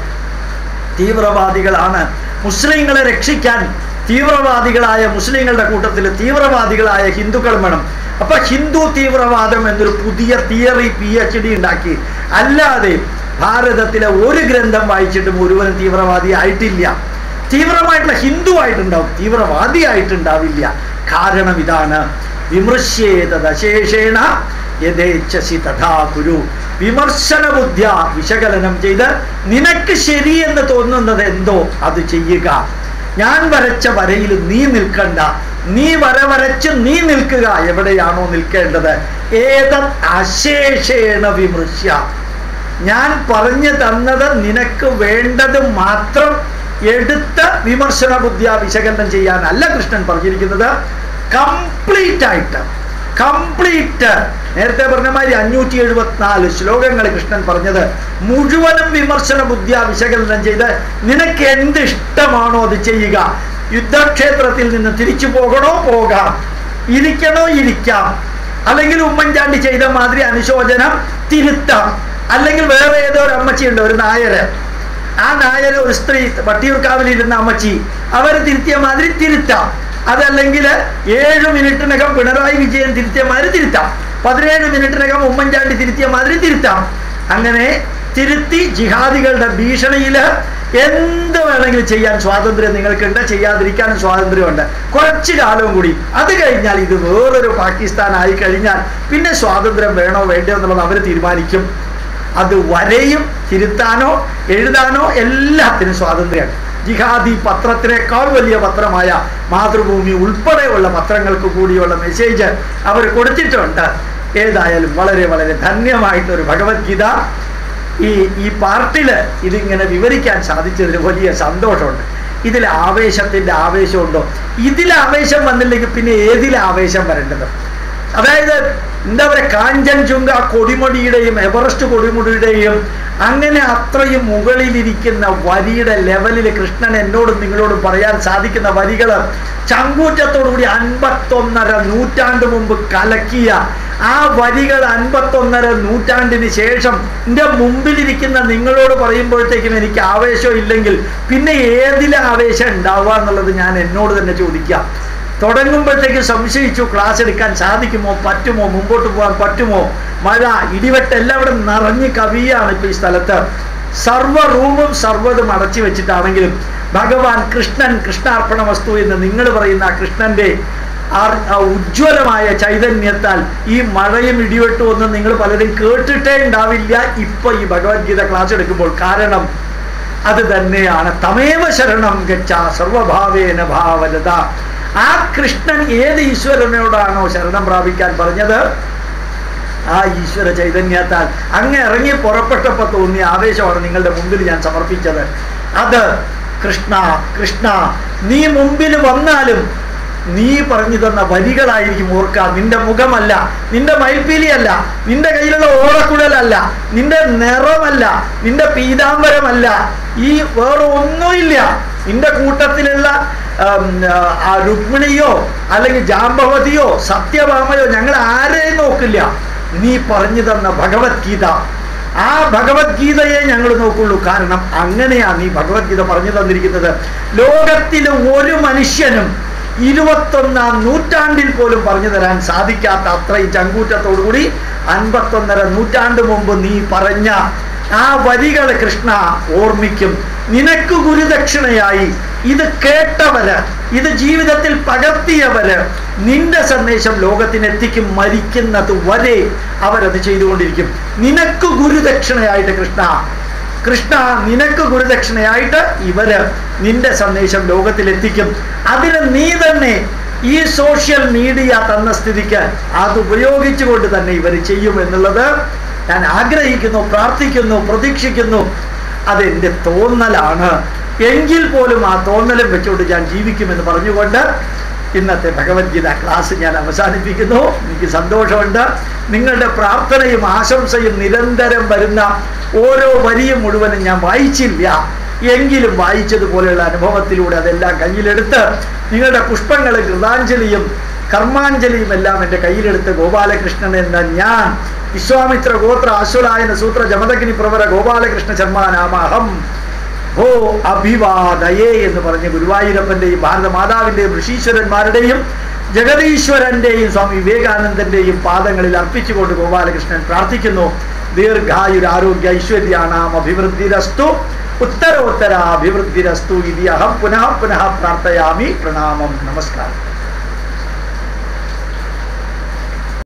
തീവ്രവാദികളാണ്. മുസ്ലിങ്ങളെ രക്ഷിക്കാൻ തീവ്രവാദികളായ മുസ്ലിങ്ങളുടെ കൂട്ടത്തിൽ തീവ്രവാദികളായ ഹിന്ദുക്കൾ വേണം. അപ്പൊ ഹിന്ദു തീവ്രവാദം എന്നൊരു പുതിയ തിയറി പി എച്ച് ഡി ഉണ്ടാക്കി. അല്ലാതെ ഭാരതത്തിലെ ഒരു ഗ്രന്ഥം വായിച്ചിട്ടും ഒരുവനും തീവ്രവാദി ആയിട്ടില്ല. തീവ്രമായിട്ടുള്ള ഹിന്ദു ആയിട്ടുണ്ടാവും, തീവ്രവാദി ആയിട്ടുണ്ടാവില്ല. കാരണം ഇതാണ്, വിമൃശ്യേതദശേഷേണ യഥേച്ഛസി തഥാ കുരു. വിമർശന ബുദ്ധ്യ വിശകലനം ചെയ്ത് നിനക്ക് ശരിയെന്ന് തോന്നുന്നത് എന്തോ അത് ചെയ്യുക. ഞാൻ വരച്ച വരയിൽ നീ നിൽക്കണ്ട, നീ വര വരച്ച് നീ നിൽക്കുക എവിടെയാണോ നിൽക്കേണ്ടത്. ഏതത് അശേഷേണ വിമൃശ്യ. ഞാൻ പറഞ്ഞു തന്നത് നിനക്ക് വേണ്ടത് മാത്രം എടുത്ത് വിമർശന ബുദ്ധിയ വിശകലനം ചെയ്യാനല്ല കൃഷ്ണൻ പറഞ്ഞിരിക്കുന്നത്. കംപ്ലീറ്റ് ആയിട്ട് കംപ്ലീറ്റ് നേരത്തെ പറഞ്ഞ മാതിരി അഞ്ഞൂറ്റി എഴുപത്തിനാല് ശ്ലോകങ്ങൾ കൃഷ്ണൻ പറഞ്ഞത് മുഴുവനും വിമർശന ബുദ്ധിയ വിശകലനം ചെയ്ത് നിനക്ക് എന്ത് ഇഷ്ടമാണോ അത് ചെയ്യുക. യുദ്ധക്ഷേത്രത്തിൽ നിന്ന് തിരിച്ചു പോകണോ പോകാം, ഇരിക്കണോ ഇരിക്കാം, അല്ലെങ്കിൽ ഉമ്മൻചാണ്ടി ചെയ്ത മാതിരി അനുശോചനം തിരുത്താം, അല്ലെങ്കിൽ വേറെ ഏതോ ഒരു അമ്മച്ചിയുണ്ട്, ഒരു നായര്, ആ നായര് ഒരു സ്ത്രീ വട്ടിയൂർക്കാവിലിരുന്ന അമ്മച്ചി, അവർ തിരുത്തിയ മാതിരി തിരുത്താം. അതല്ലെങ്കിൽ ഏഴ് മിനിറ്റിനകം പിണറായി വിജയൻ തിരുത്തിയ മാതിരി തിരുത്താം, പതിനേഴ് മിനിറ്റിനകം ഉമ്മൻചാണ്ടി തിരുത്തിയ മാതിരി തിരുത്താം. അങ്ങനെ തിരുത്തി ജിഹാദികളുടെ ഭീഷണിയിൽ എന്ത് വേണമെങ്കിലും ചെയ്യാൻ സ്വാതന്ത്ര്യം നിങ്ങൾക്കുണ്ട്, ചെയ്യാതിരിക്കാനും സ്വാതന്ത്ര്യമുണ്ട്. കുറച്ചു കാലവും കൂടി, അത് കഴിഞ്ഞാൽ ഇത് വേറൊരു പാകിസ്ഥാൻ ആയി കഴിഞ്ഞാൽ പിന്നെ സ്വാതന്ത്ര്യം വേണോ വേണ്ടോ എന്നുള്ളത് അവർ തീരുമാനിക്കും. അത് വരെയും തിരുത്താനോ എഴുതാനോ എല്ലാത്തിനും സ്വാതന്ത്ര്യമാണ്. ജിഹാദി പത്രത്തിനേക്കാൾ വലിയ പത്രമായ മാതൃഭൂമി ഉൾപ്പെടെയുള്ള പത്രങ്ങൾക്ക് കൂടിയുള്ള മെസ്സേജ് അവർ കൊടുത്തിട്ടുണ്ട്. ഏതായാലും വളരെ വളരെ ധന്യമായിട്ടൊരു ഭഗവത്ഗീത ഈ ഈ പാർട്ടില് ഇതിങ്ങനെ വിവരിക്കാൻ സാധിച്ചതിൽ വലിയ സന്തോഷമുണ്ട്. ഇതിൽ ആവേശത്തിൻ്റെ ആവേശമുണ്ടോ? ഇതിൽ ആവേശം വന്നില്ലെങ്കിൽ പിന്നെ ഏതിൽ ആവേശം വരേണ്ടത്? അതായത് എന്താ പറയുക, കാഞ്ചൻജുങ്ക കൊടിമുടിയുടെയും എവറസ്റ്റ് കൊടിമുടിയുടെയും അങ്ങനെ അത്രയും മുകളിലിരിക്കുന്ന വരിയുടെ ലെവലിൽ കൃഷ്ണൻ എന്നോടും നിങ്ങളോടും പറയാൻ സാധിക്കുന്ന വരികൾ ചങ്കൂറ്റത്തോടുകൂടി അൻപത്തൊന്നര നൂറ്റാണ്ട് മുമ്പ് കലക്കിയ ആ വരികൾ അൻപത്തൊന്നര നൂറ്റാണ്ടിന് ശേഷം എൻ്റെ മുമ്പിലിരിക്കുന്ന നിങ്ങളോട് പറയുമ്പോഴത്തേക്കും എനിക്ക് ആവേശം ഇല്ലെങ്കിൽ പിന്നെ ഏതിലെ ആവേശം ഉണ്ടാവുക എന്നുള്ളത് ഞാൻ എന്നോട് തന്നെ ചോദിക്കാം. തുടങ്ങുമ്പോഴത്തേക്ക് സംശയിച്ചു, ക്ലാസ് എടുക്കാൻ സാധിക്കുമോ, പറ്റുമോ, മുമ്പോട്ട് പോകാൻ പറ്റുമോ, മഴ ഇടിവെട്ട് എല്ലാവരും നിറഞ്ഞ് കവിയാണ് ഇപ്പോൾ ഈ സ്ഥലത്ത്. സർവ്വ റൂമും സർവ്വതും അടച്ചു വെച്ചിട്ടാണെങ്കിലും ഭഗവാൻ കൃഷ്ണൻ, കൃഷ്ണാർപ്പണ വസ്തു എന്ന് നിങ്ങൾ പറയുന്ന ആ കൃഷ്ണൻ്റെ ഉജ്ജ്വലമായ ചൈതന്യത്താൽ ഈ മഴയും ഇടിവെട്ടും ഒന്നും നിങ്ങൾ പലരും കേട്ടിട്ടേ ഉണ്ടാവില്ല ഇപ്പൊ ഈ ഭഗവത്ഗീത ക്ലാസ് എടുക്കുമ്പോൾ. കാരണം അത് തന്നെയാണ് തമേവ ശരണം ഗച്ഛ സർവഭാവേന ഭാവലത. ആ കൃഷ്ണൻ ഏത് ഈശ്വരനോടാണോ ശരണം പ്രാപിക്കാൻ പറഞ്ഞത്, ആ ഈശ്വര ചൈതന്യത്താൽ അങ്ങ് ഇറങ്ങി പുറപ്പെട്ടപ്പോൾ തോന്നിയ ആവേശമാണ് നിങ്ങളുടെ മുമ്പിൽ ഞാൻ സമർപ്പിച്ചത്. അത് കൃഷ്ണ കൃഷ്ണ നീ മുമ്പിൽ വന്നാലും നീ പറഞ്ഞു തന്ന വരികളായിരിക്കും ഓർക്കുക. നിന്റെ മുഖമല്ല, നിന്റെ മയിൽപ്പീലിയല്ല, നിന്റെ കയ്യിലുള്ള ഓടക്കുഴലല്ല, നിന്റെ നിറമല്ല, നിന്റെ പീതാംബരമല്ല, ഈ വേറെ ഒന്നുമില്ല. നിന്റെ കൂട്ടത്തിലുള്ള രുക്മിണിയോ അല്ലെങ്കിൽ ജാമ്പവതിയോ സത്യഭാമയോ ഞങ്ങൾ ആരെയും നോക്കില്ല. നീ പറഞ്ഞു തന്ന ഭഗവത്ഗീത, ആ ഭഗവത്ഗീതയെ ഞങ്ങൾ നോക്കുള്ളൂ. കാരണം അങ്ങനെയാണ് നീ ഭഗവത്ഗീത പറഞ്ഞു തന്നിരിക്കുന്നത്. ലോകത്തിൽ ഒരു മനുഷ്യനും ഇരുപത്തൊന്നാം നൂറ്റാണ്ടിൽ പോലും പറഞ്ഞു തരാൻ സാധിക്കാത്ത അത്രയും ചങ്കൂറ്റത്തോടുകൂടി അൻപത്തൊന്നര നൂറ്റാണ്ട് മുമ്പ് നീ പറഞ്ഞ ആ വരികൾ കൃഷ്ണ ഓർമ്മിക്കും. നിനക്ക് ഗുരുദക്ഷിണയായി ഇത് കേട്ടവര്, ഇത് ജീവിതത്തിൽ പകർത്തിയവര് നിന്റെ സന്ദേശം ലോകത്തിനെത്തിക്കും. മരിക്കുന്നത് വരെ അവരത് ചെയ്തുകൊണ്ടിരിക്കും. നിനക്ക് ഗുരുദക്ഷിണയായിട്ട് കൃഷ്ണ കൃഷ്ണ നിനക്ക് ഗുരുദക്ഷിണയായിട്ട് ഇവര് നിന്റെ സന്ദേശം ലോകത്തിലെത്തിക്കും. അതിന് നീ തന്നെ ഈ സോഷ്യൽ മീഡിയ തന്ന സ്ഥിതിക്ക് അത് ഉപയോഗിച്ചുകൊണ്ട് തന്നെ ഇവർ ചെയ്യും എന്നുള്ളത് ഞാൻ ആഗ്രഹിക്കുന്നു, പ്രാർത്ഥിക്കുന്നു, പ്രതീക്ഷിക്കുന്നു. അതെൻ്റെ തോന്നലാണ്. എങ്കിൽ പോലും ആ തോന്നലും വെച്ചുകൊണ്ട് ഞാൻ ജീവിക്കുമെന്ന് പറഞ്ഞുകൊണ്ട് ഇന്നത്തെ ഭഗവത്ഗീത ക്ലാസ് ഞാൻ അവസാനിപ്പിക്കുന്നു. എനിക്ക് സന്തോഷമുണ്ട്. നിങ്ങളുടെ പ്രാർത്ഥനയും ആശംസയും നിരന്തരം വരുന്ന ഓരോ വരിയും മുഴുവനും ഞാൻ വായിച്ചില്ല, എങ്കിലും വായിച്ചതുപോലെയുള്ള അനുഭവത്തിലൂടെ അതെല്ലാം കയ്യിലെടുത്ത് നിങ്ങളുടെ പുഷ്പങ്ങളും കൃതാഞ്ജലിയും കർമാഞ്ജലിയും എല്ലാം എൻ്റെ കയ്യിലെടുത്ത് ഗോപാലകൃഷ്ണൻ എന്ന ഞാൻ വിശ്വാമിത്ര ഗോത്ര അശ്വലായന സൂത്ര ജമദഗ്നി പ്രവര ഗോപാലകൃഷ്ണ ശർമാനാമഹം ഭോ അഭിവാദയേ എന്ന് പറഞ്ഞ് ഗുരുവായൂരപ്പൻ്റെയും ഭാരതമാതാവിൻ്റെയും ഋഷീശ്വരന്മാരുടെയും ജഗതീശ്വരൻ്റെയും സ്വാമി വിവേകാനന്ദൻ്റെയും പാദങ്ങളിൽ അർപ്പിച്ചുകൊണ്ട് ഗോപാലകൃഷ്ണൻ പ്രാർത്ഥിക്കുന്നു. ദീർഘായുരാരോഗ്യ ഐശ്വര്യാണാം അഭിവൃദ്ധിരസ്തു ഉത്തരോത്തര അഭിവൃദ്ധിരസ്തു ഇതി അഹം പുനഃ പുനഃ പ്രാർത്ഥയാമി. പ്രണാമം. നമസ്കാരം.